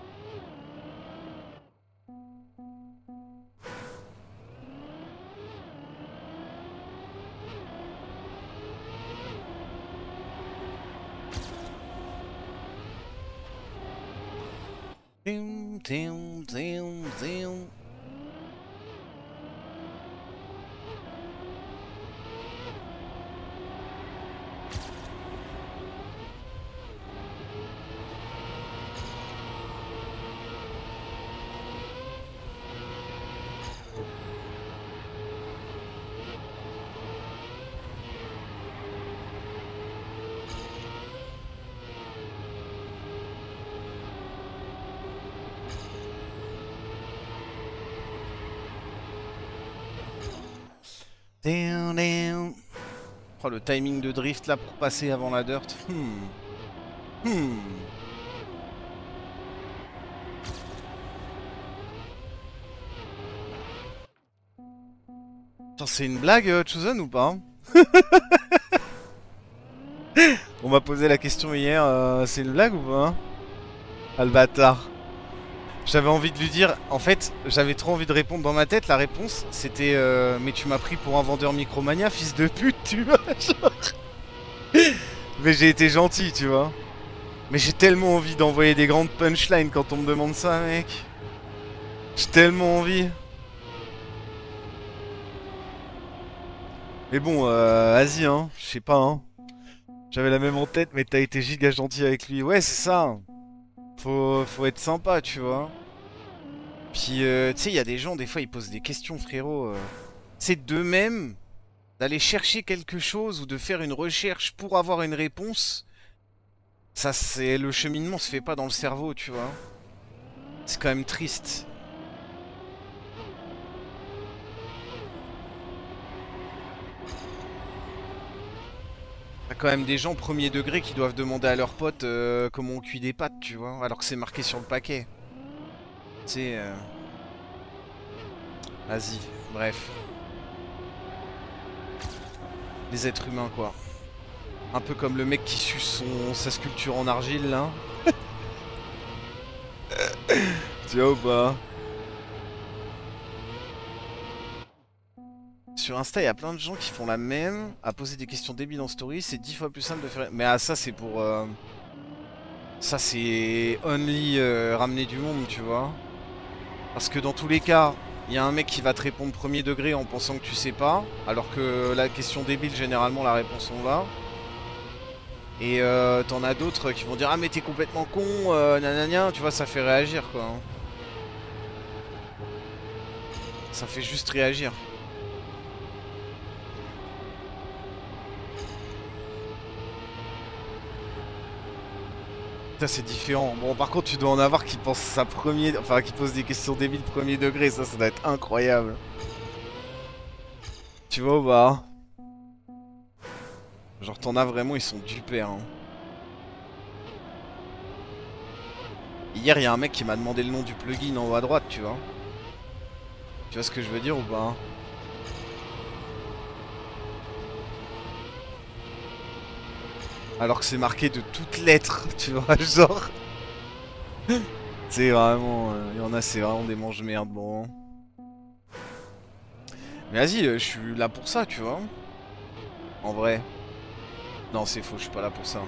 Tim, tim, tim, tim. Down, down. Oh, le timing de drift là pour passer avant la dirt. Attends, c'est une blague, Chosen, ou pas? On m'a posé la question hier, c'est une blague ou pas? Ah, le bâtard. J'avais envie de lui dire, en fait, j'avais trop envie de répondre dans ma tête. La réponse, c'était mais tu m'as pris pour un vendeur Micromania, fils de pute, tu vois, genre. Mais j'ai été gentil, tu vois. Mais j'ai tellement envie d'envoyer des grandes punchlines quand on me demande ça, mec. J'ai tellement envie. Mais bon, vas-y, hein, je sais pas, hein. J'avais la même en tête, mais t'as été giga gentil avec lui. Ouais, c'est ça. Faut être sympa, tu vois. Puis, tu sais, il y a des gens, des fois, ils posent des questions, frérot. C'est d'eux-mêmes d'aller chercher quelque chose ou de faire une recherche pour avoir une réponse. Ça, c'est... Le cheminement se fait pas dans le cerveau, tu vois. C'est quand même triste. T'as quand même des gens premier degré qui doivent demander à leurs potes comment on cuit des pâtes, tu vois. Alors que c'est marqué sur le paquet. Tu sais... Vas-y, bref. Les êtres humains, quoi. Un peu comme le mec qui suce sa sculpture en argile, là. Tu vois ou pas? Sur Insta, il y a plein de gens qui font la même. À poser des questions débiles en story, c'est 10 fois plus simple de faire... Mais ah, ça, c'est pour... Ça, c'est only ramener du monde, tu vois. Parce que dans tous les cas, il y a un mec qui va te répondre premier degré en pensant que tu sais pas. Alors que la question débile, généralement, la réponse on l'a. Et t'en as d'autres qui vont dire ah mais t'es complètement con, nanana, tu vois, ça fait réagir quoi. Ça fait juste réagir. Ça c'est différent. Bon par contre tu dois en avoir qui pensent ça premier, enfin qui posent des questions débiles premier degré, ça doit être incroyable. Tu vois ou pas? Genre t'en as vraiment, ils sont dupés hein. Hier il y a un mec qui m'a demandé le nom du plugin en haut à droite, tu vois. Tu vois ce que je veux dire ou pas? Alors que c'est marqué de toutes lettres, tu vois, genre. C'est vraiment... Il y en a, c'est vraiment des mange-merde, bon. Mais vas-y, je suis là pour ça, tu vois. En vrai. Non, c'est faux, je suis pas là pour ça.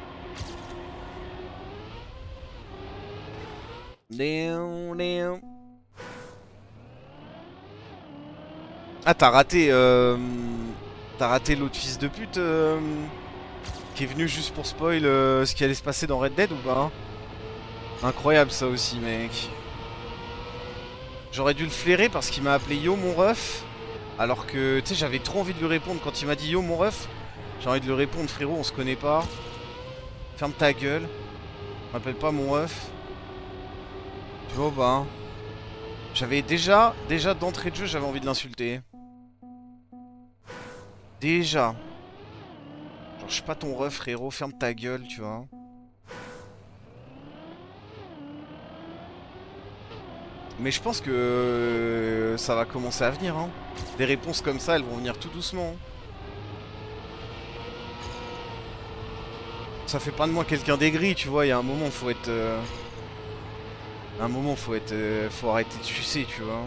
Ah, t'as raté... T'as raté l'autre fils de pute qui est venu juste pour spoil ce qui allait se passer dans Red Dead ou pas? Incroyable ça aussi, mec. J'aurais dû le flairer parce qu'il m'a appelé Yo mon ref. Alors que, tu sais, j'avais trop envie de lui répondre. Quand il m'a dit Yo mon ref, j'ai envie de lui répondre, frérot, on se connaît pas. Ferme ta gueule. M'appelle pas mon ref. Tu vois ou pas? J'avais déjà d'entrée de jeu, j'avais envie de l'insulter. Déjà. Genre, je suis pas ton ref, frérot, ferme ta gueule, tu vois. Mais je pense que ça va commencer à venir, hein. Des réponses comme ça, elles vont venir tout doucement. Ça fait pas de moi quelqu'un d'aigri, tu vois. Il y a un moment, faut être... un moment, faut être... faut arrêter de sucer, tu vois.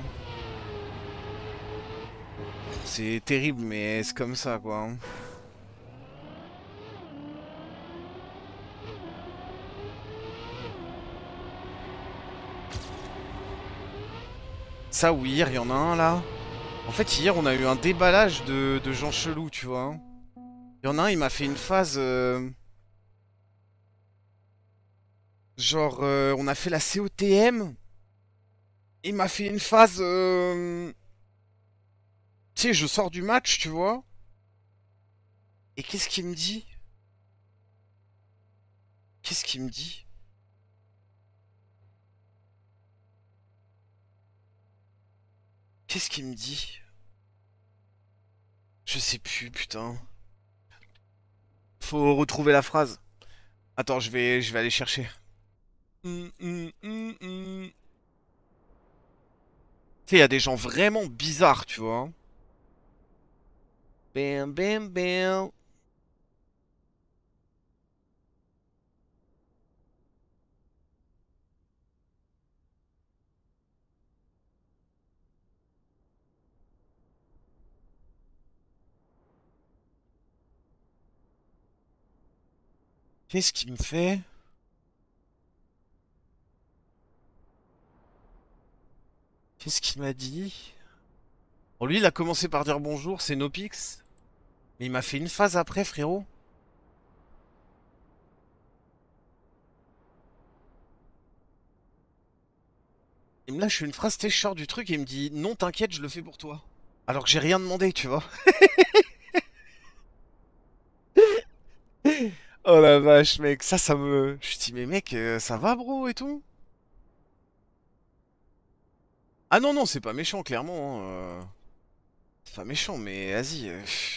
C'est terrible, mais c'est comme ça, quoi. Ça, oui, hier, il y en a un, là. En fait, hier, on a eu un déballage de gens chelous, tu vois. Il y en a un, il m'a fait une phase... genre, on a fait la COTM. Il m'a fait une phase... tu sais, je sors du match, tu vois. Et qu'est-ce qu'il me dit? Qu'est-ce qu'il me dit? Qu'est-ce qu'il me dit? Je sais plus, putain. Faut retrouver la phrase. Attends, je vais aller chercher. Tu sais, il y a des gens vraiment bizarres, tu vois. Bam, bam, bam. Qu'est-ce qu'il me fait? Qu'est-ce qu'il m'a dit? Bon, lui, il a commencé par dire bonjour, c'est Nopix. Mais il m'a fait une phase après, frérot. Il me lâche une phrase, t'es short du truc, et il me dit non, t'inquiète, je le fais pour toi. Alors que j'ai rien demandé, tu vois. Oh la vache, mec, ça me... Je dis, mais mec, ça va, bro, et tout? Ah non, non, c'est pas méchant, clairement, hein, c'est pas méchant, mais vas-y.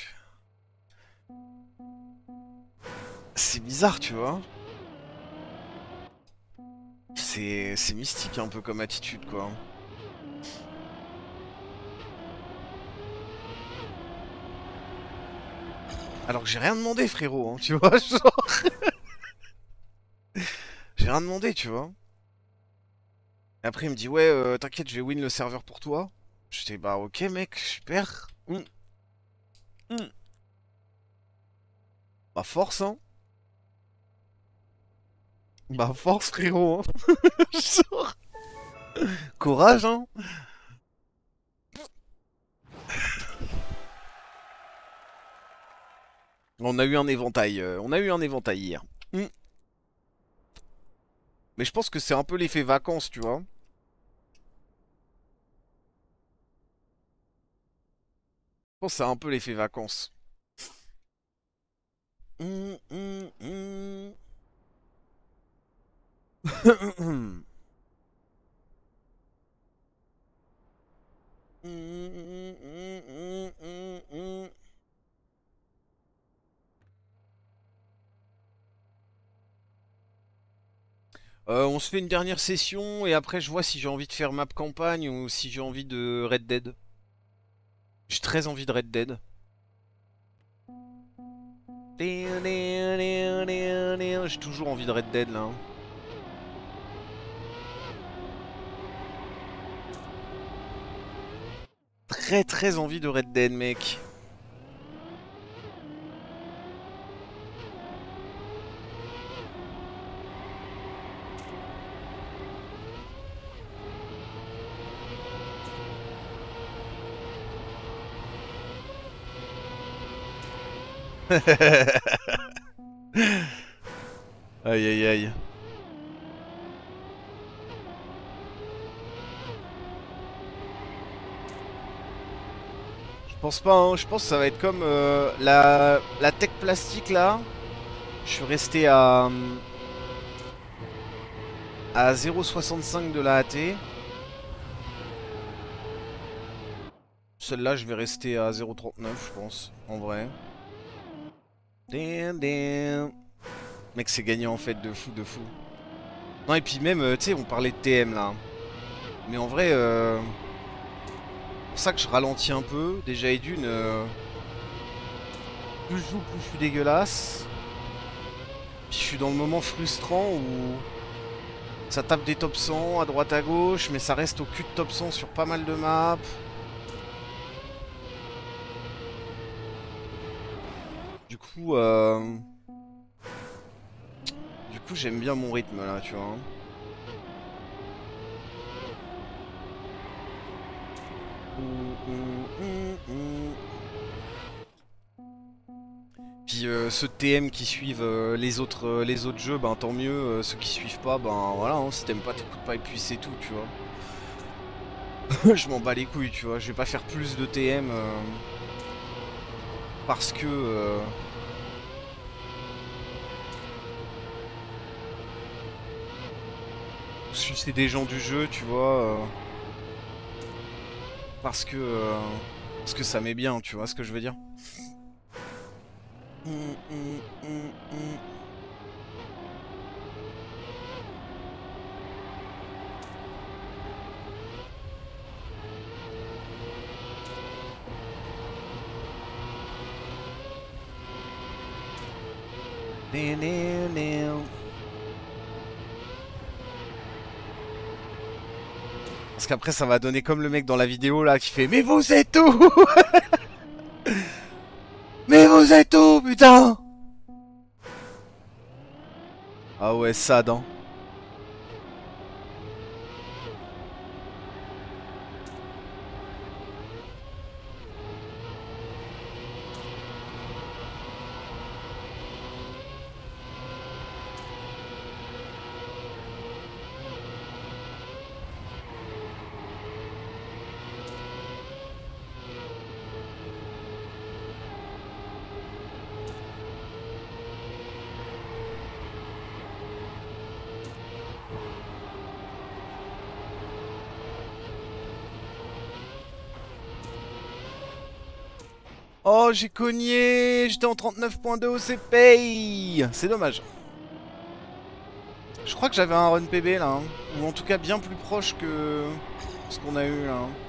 C'est bizarre, tu vois. C'est mystique un peu comme attitude, quoi. Alors que j'ai rien demandé, frérot, hein, tu vois, genre... J'ai rien demandé, tu vois. Et après, il me dit, ouais, t'inquiète, je vais win le serveur pour toi. Je dis, bah ok, mec, super. Hmm. Bah force, hein. Bah force, frérot, hein. Genre, courage, hein. On a eu un éventail, on a eu un éventail hier. Hmm. Mais je pense que c'est un peu l'effet vacances, tu vois. Je pense que c'est un peu l'effet vacances. Hmm. On se fait une dernière session et après je vois si j'ai envie de faire map campagne ou si j'ai envie de Red Dead. J'ai très envie de Red Dead. J'ai toujours envie de Red Dead là, hein. Très très envie de Red Dead, mec. Aïe aïe aïe. Je pense pas, hein. Je pense que ça va être comme la tech plastique là. Je suis resté à 0,65 de la AT. Celle-là, je vais rester à 0,39, je pense, en vrai. Damn, damn. Mec, c'est gagnant en fait, de fou, de fou. Non, et puis même, tu sais, on parlait de TM là. Mais en vrai, c'est pour ça que je ralentis un peu. Déjà, et d'une, plus je joue, plus je suis dégueulasse. Puis je suis dans le moment frustrant où ça tape des top 100 à droite à gauche, mais ça reste au cul de top 100 sur pas mal de maps. Du coup, j'aime bien mon rythme là, tu vois. Puis ceux de TM qui suivent les autres jeux, ben tant mieux. Ceux qui suivent pas, ben voilà, hein, si t'aimes pas, t'écoutes pas et puis c'est tout, tu vois. Je m'en bats les couilles, tu vois. Je vais pas faire plus de TM parce que sucer des gens du jeu, tu vois. Parce que ça met bien, tu vois ce que je veux dire. Parce qu'après ça va donner comme le mec dans la vidéo là qui fait: mais vous êtes où? Mais vous êtes où, putain? Ah ouais, sad, hein. Oh, j'ai cogné. J'étais en 39.2 au CPI. C'est dommage. Je crois que j'avais un run PB là, hein. Ou en tout cas bien plus proche que ce qu'on a eu là, hein.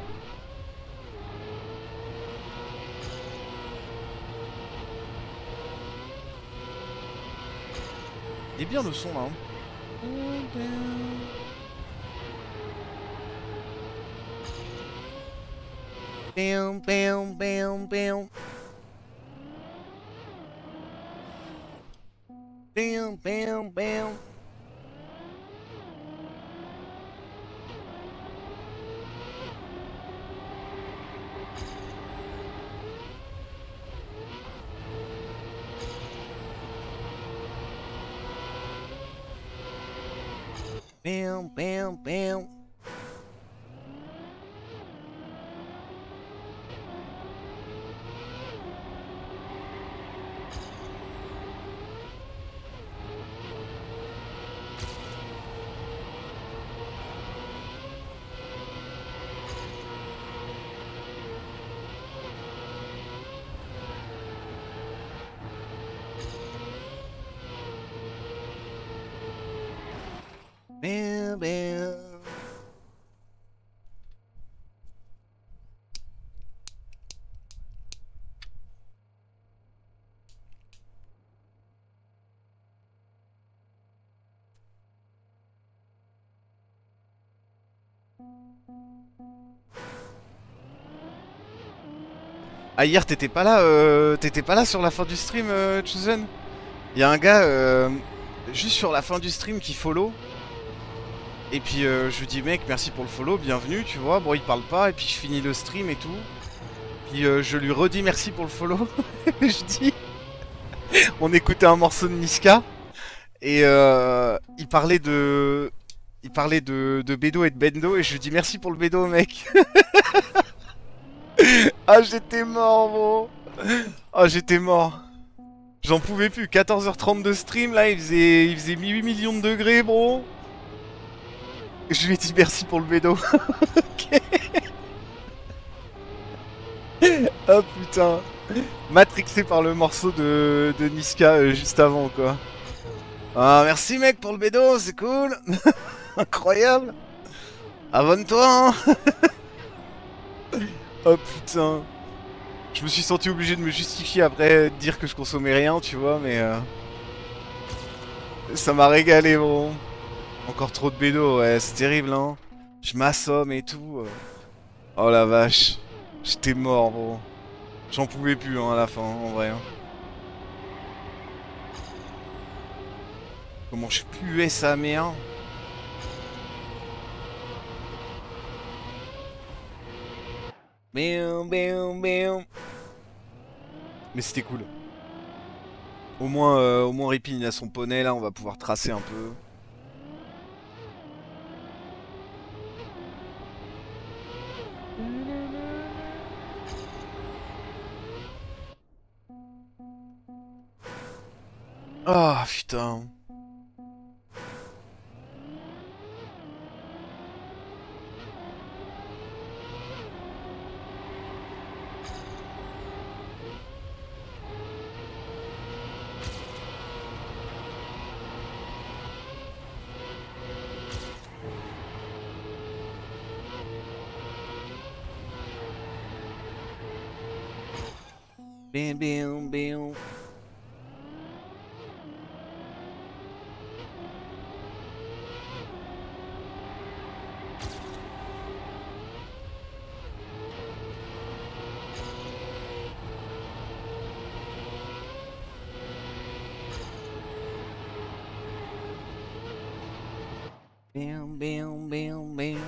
Il est bien le son là, hein. Bam, bam, bam, bam. Bam, bam, bam. Bam, bam, bam. Bam, bam. Ah, hier t'étais pas là sur la fin du stream, Chosen. Il y a un gars juste sur la fin du stream qui follow. Et puis je lui dis: mec, merci pour le follow, bienvenue, tu vois. Bon, il parle pas, et puis je finis le stream et tout. Puis je lui redis merci pour le follow. Je dis, on écoutait un morceau de Niska. Et il parlait de Bédo et de Bendo. Et je lui dis merci pour le Bédo, mec. Ah, j'étais mort, bro. Ah, j'étais mort. J'en pouvais plus. 14h30 de stream, là, il faisait 8 millions de degrés, bro. Je lui ai dit merci pour le Bédo. Ok. Oh putain. Matrixé par le morceau de Niska juste avant quoi. Ah merci mec pour le bédo, c'est cool. Incroyable. Abonne-toi hein. Oh putain. Je me suis senti obligé de me justifier après, de dire que je consommais rien, tu vois, mais ça m'a régalé, bon. Encore trop de bédo, ouais, c'est terrible, hein. Je m'assomme et tout. Oh la vache. J'étais mort, bro. J'en pouvais plus, hein, à la fin, en vrai. Hein. Comment je puais sa mère. Bam, bam, bam. Mais c'était cool. Au moins Ripin il a son poney là, on va pouvoir tracer un peu. Ah putain. Bam bam bam. Bam bam bam bam.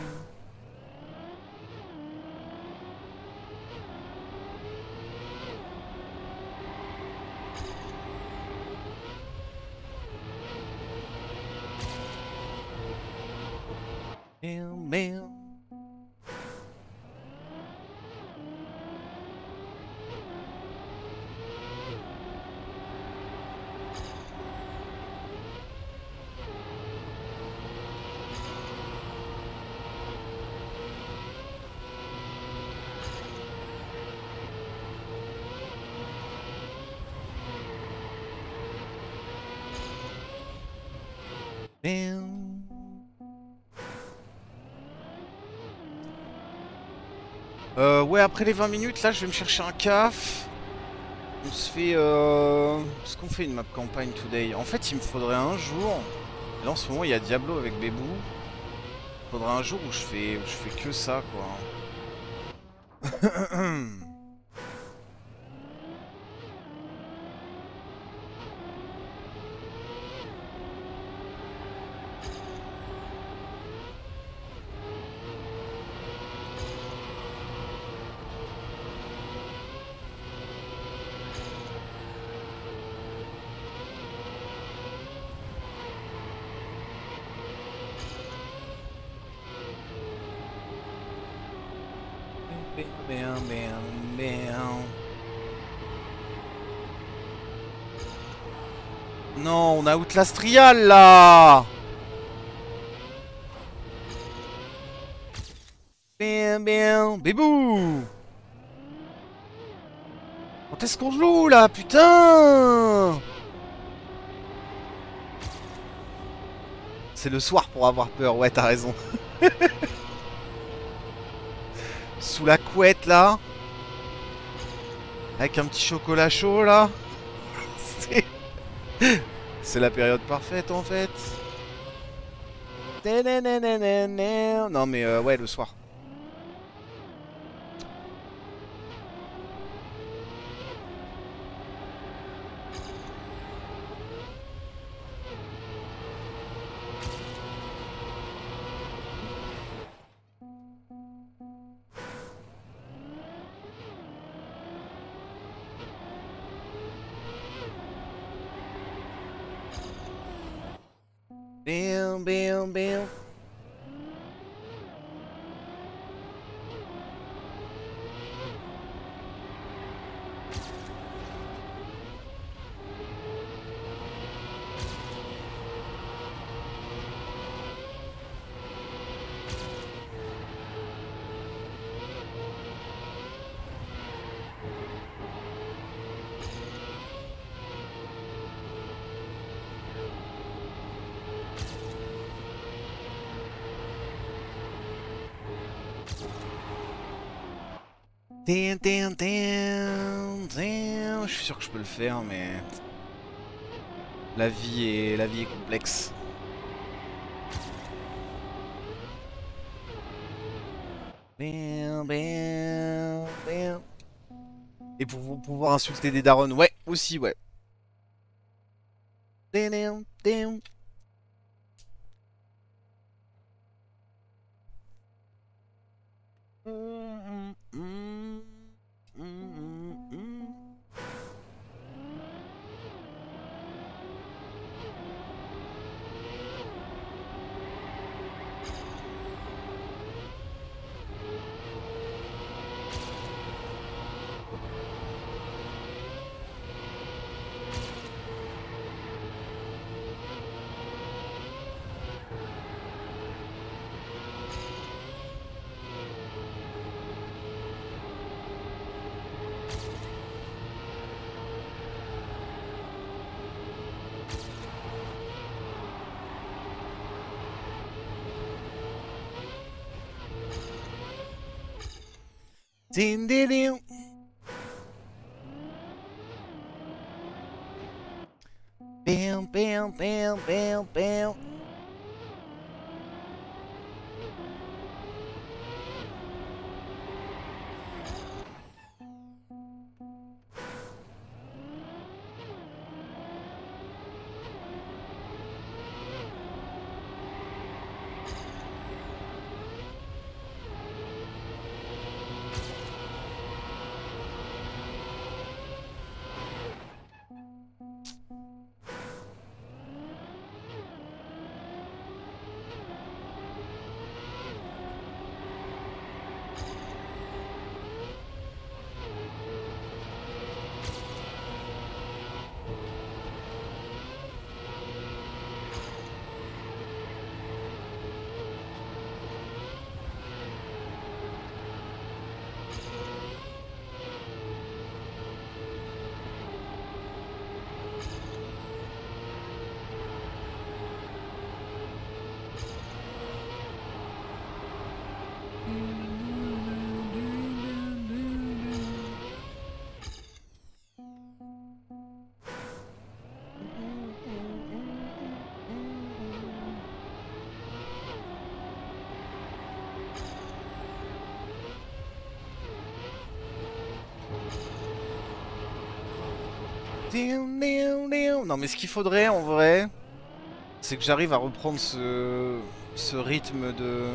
Bam bam. Bam. Ouais, après les 20 minutes, là, je vais me chercher un caf. On se fait... Est-ce qu'on fait une map campagne today? En fait, il me faudrait un jour... Là, en ce moment, il y a Diablo avec Bébou. Il faudrait un jour où je fais que ça, quoi. Bam, bam, bam. Non, on a Outlast Trial là. Bam, bam, bébou. Quand est-ce qu'on joue là, putain? C'est le soir pour avoir peur, ouais, t'as raison. Sous la couette là. Avec un petit chocolat chaud là. C'est la période parfaite en fait. Non mais ouais, le soir. Bam, bam, bam. Je suis sûr que je peux le faire, mais la vie est complexe. Et pour vous pouvoir insulter des darons, ouais, aussi, ouais. Ding-ding-ding. Bam, bam, bam, bam, bam. Non mais ce qu'il faudrait en vrai, c'est que j'arrive à reprendre ce rythme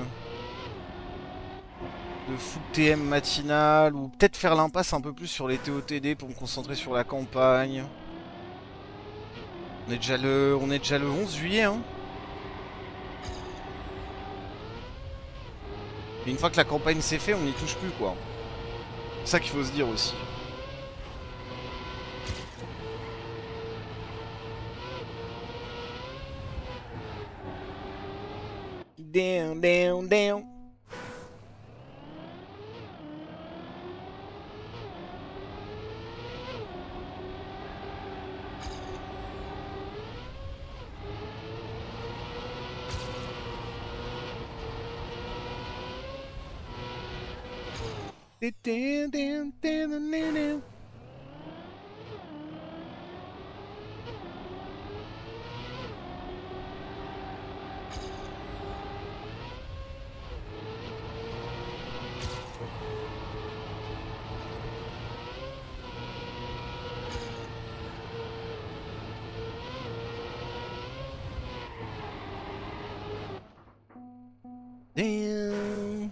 de full TM matinal, ou peut-être faire l'impasse un peu plus sur les TOTD pour me concentrer sur la campagne. On est déjà le 11 juillet, hein. Et une fois que la campagne s'est fait, on n'y touche plus, quoi. C'est ça qu'il faut se dire aussi. Down, down, down. Damn.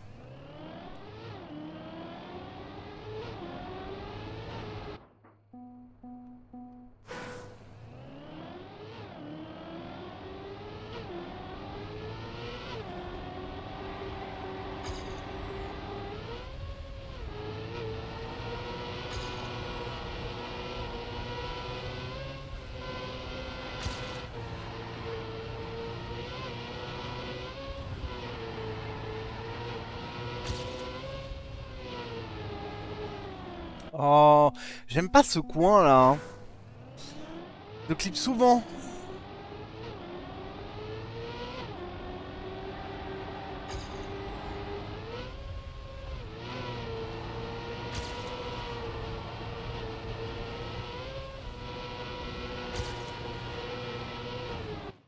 Oh, j'aime pas ce coin là, hein. Je le clip souvent.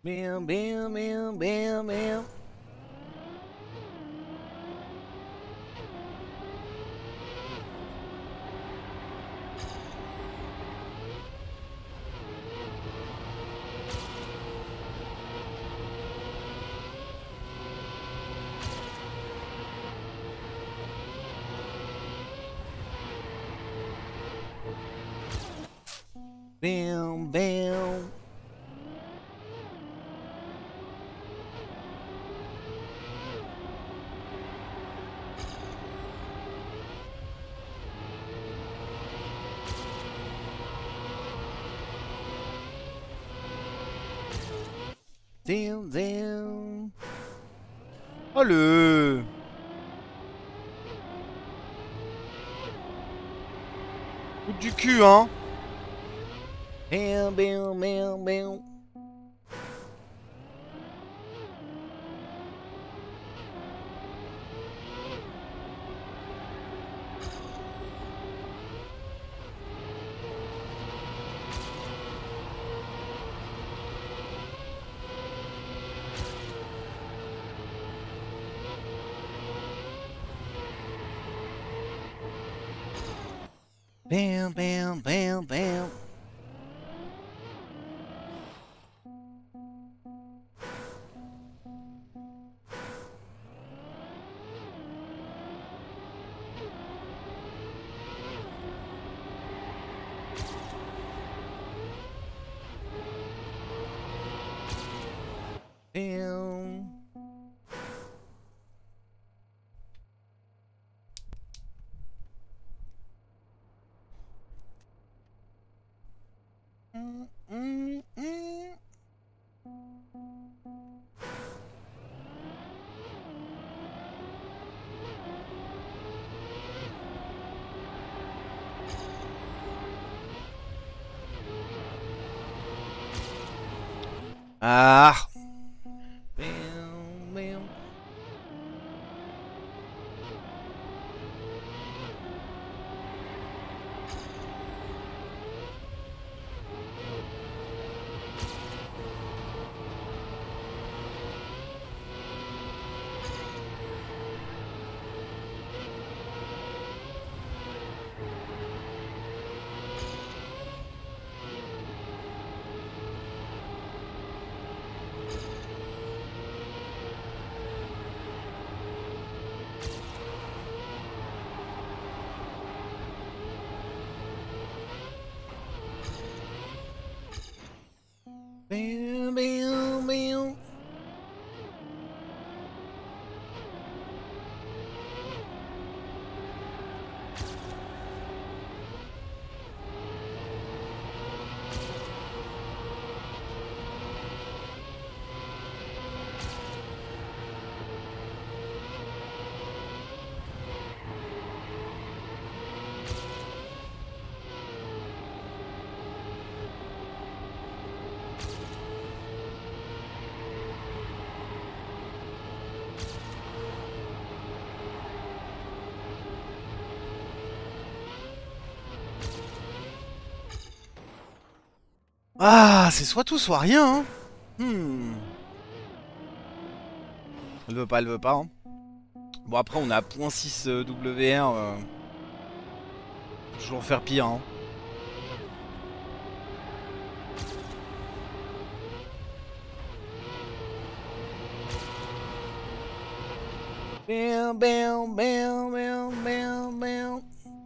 Bam, bam, bam, bam, bam. Bam, bam. Damn, damn. Oh le coup du cul, hein. Bam, bam, bam, bam. Bam, bam, bam, bam. Bam. Mm, mm, mm. Ah. Bam, bam. Bam, bam, bam. Ah, c'est soit tout, soit rien, hein. Elle veut pas, elle veut pas, hein. Bon, après, on est à 0.6 WR. Toujours faire pire, hein. Bam, bam, bam, bam, bam, bam.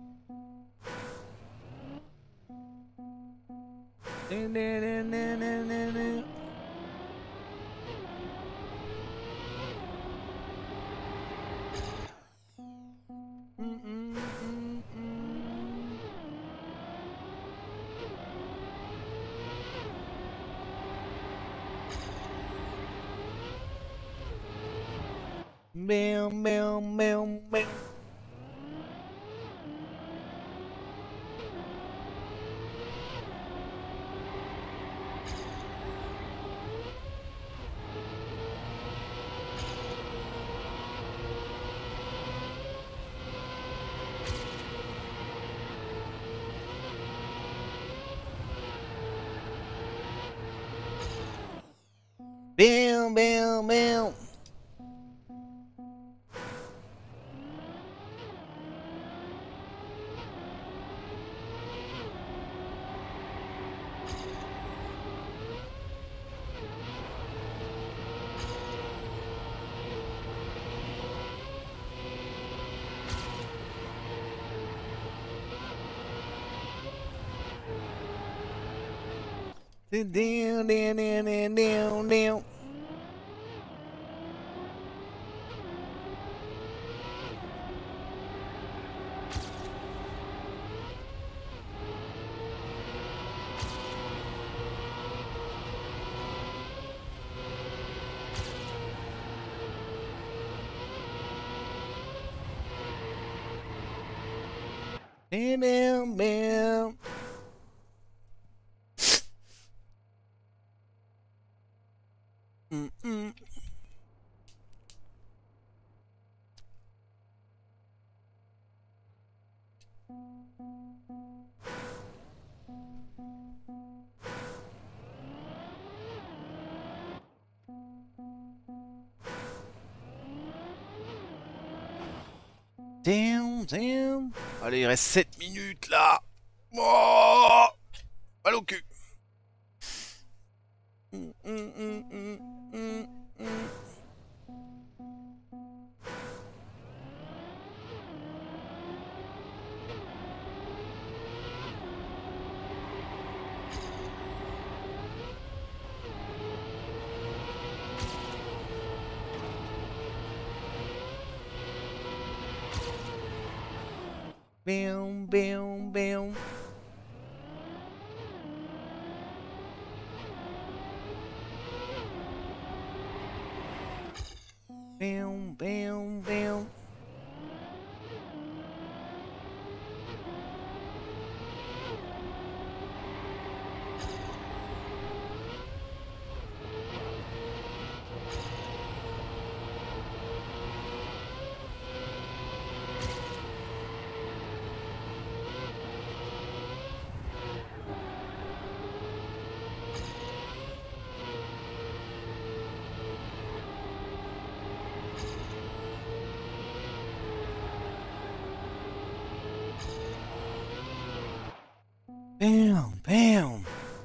Bam, bam, bam, bam. Bam, bam, bam. Down, down, down, down, down, down. Bam, bam, bam. Mm-mm. Damn, damn. Allez, il reste 7 minutes là. Oh, mal au cul. Mm, mm, mm, mm, mm, mm. Bam, bam, bam. Bam, bam, bam. Bam, bam.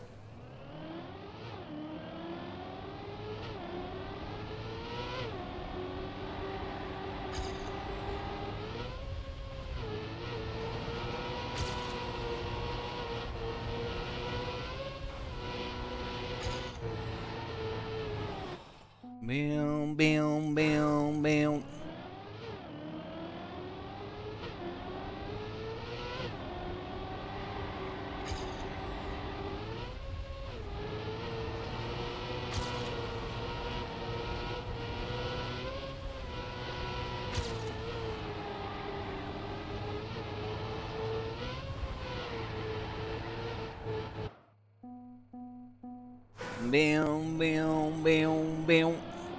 Bam, bam, bam, bam. Bam, bam, bam, bam.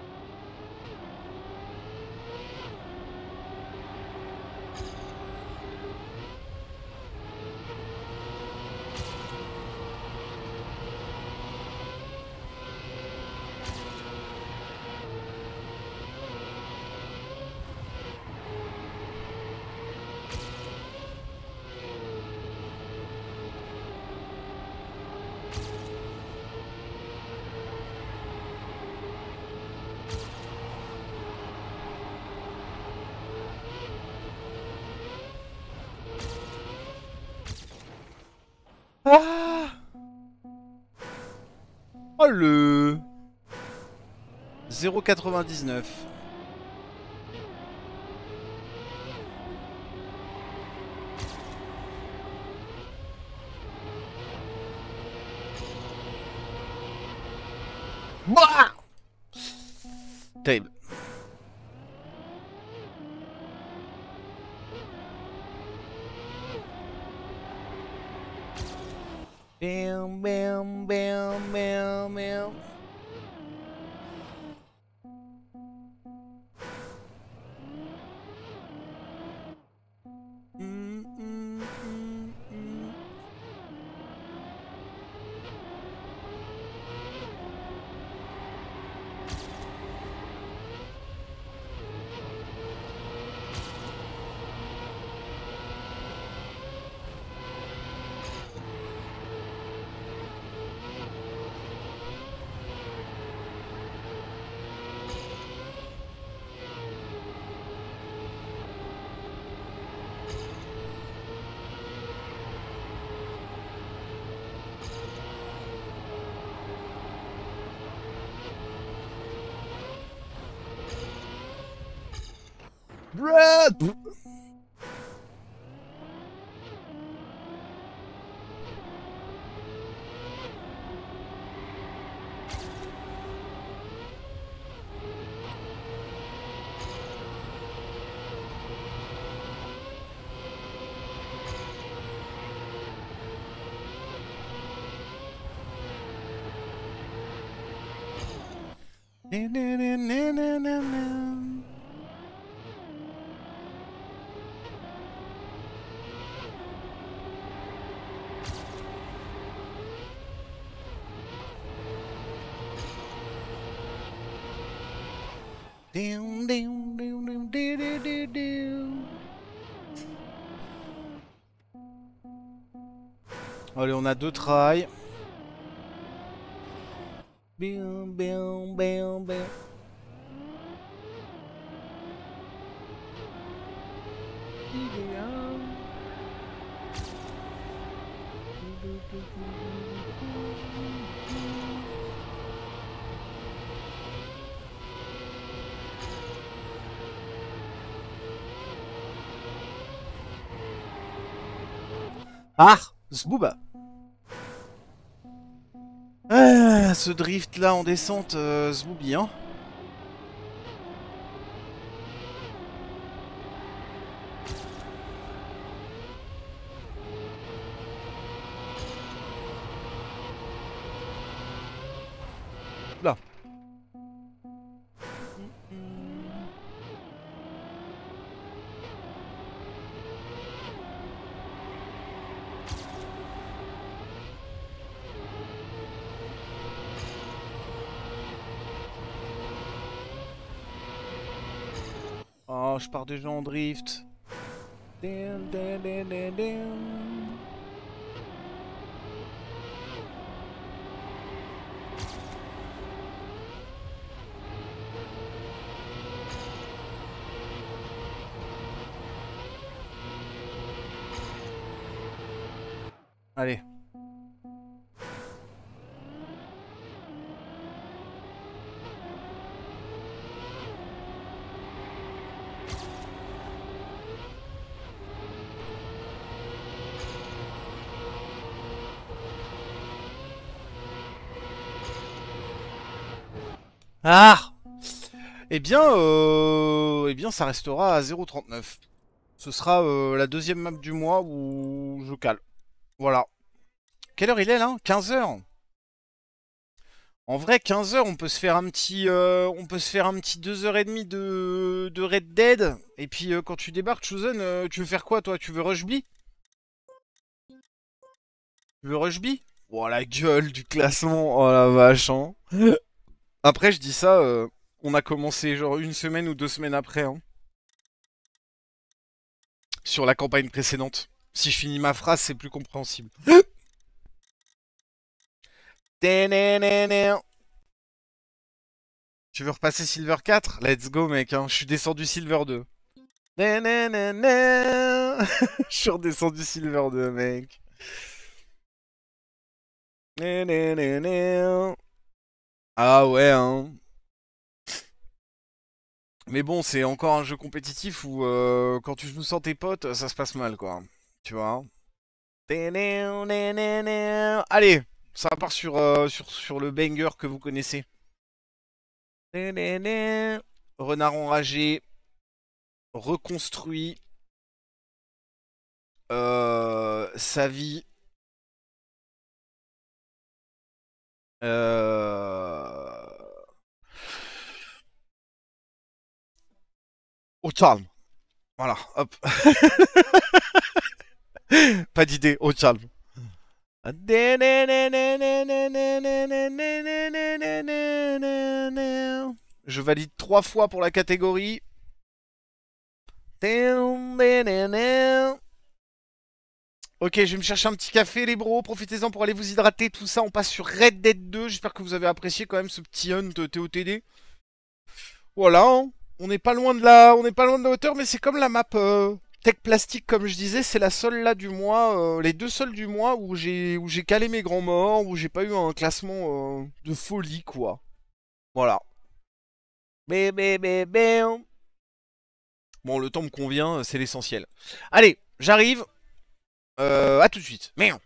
Ah! Oh le 0,99. Bah! Terrible. Bam, bam, bam, bam, bam. Mm, mm, mm, mm. Brad. Allez, on a 2 trails. Bim, bim, bim, bim. Ah, Zbooba. Ah, ce drift là en descente, Zbooby, hein. Là. Oh, je pars déjà en drift. Damn, damn, damn, damn, damn. Allez. Ah! Eh bien, ça restera à 0,39. Ce sera la deuxième map du mois où je cale. Voilà. Quelle heure il est là? 15 heures. En vrai, 15 heures, on peut se faire un petit, 2h30 de Red Dead. Et puis quand tu débarques, Chosen, tu veux faire quoi toi? Tu veux Rushby? Tu veux Rushby? Oh la gueule du classement, oh la vache, hein. Après, je dis ça, on a commencé genre une semaine ou 2 semaines après, hein. Sur la campagne précédente. Si je finis ma phrase, c'est plus compréhensible. Tu veux repasser Silver 4? Let's go, mec, hein. Je suis descendu Silver 2. Je suis redescendu Silver 2, mec. Ah ouais, hein. Mais bon, c'est encore un jeu compétitif où quand tu joues sans tes potes, ça se passe mal, quoi. Tu vois. Allez, ça part sur le banger que vous connaissez. Renard enragé. Reconstruit. Sa vie. Au calme. Voilà, hop. Pas d'idée, au calme. Je valide 3 fois pour la catégorie. Ok, je vais me chercher un petit café, les bros. Profitez-en pour aller vous hydrater. Tout ça, on passe sur Red Dead 2. J'espère que vous avez apprécié quand même ce petit hunt TOTD. Voilà, hein. On n'est pas loin de la hauteur, mais c'est comme la map Tech Plastique, comme je disais. C'est la seule là du mois, les 2 seules du mois où j'ai calé mes grands morts, où j'ai pas eu un classement de folie, quoi. Voilà. Bé, bé, bé, bé. Bon, le temps me convient, c'est l'essentiel. Allez, j'arrive. À tout de suite. Merde.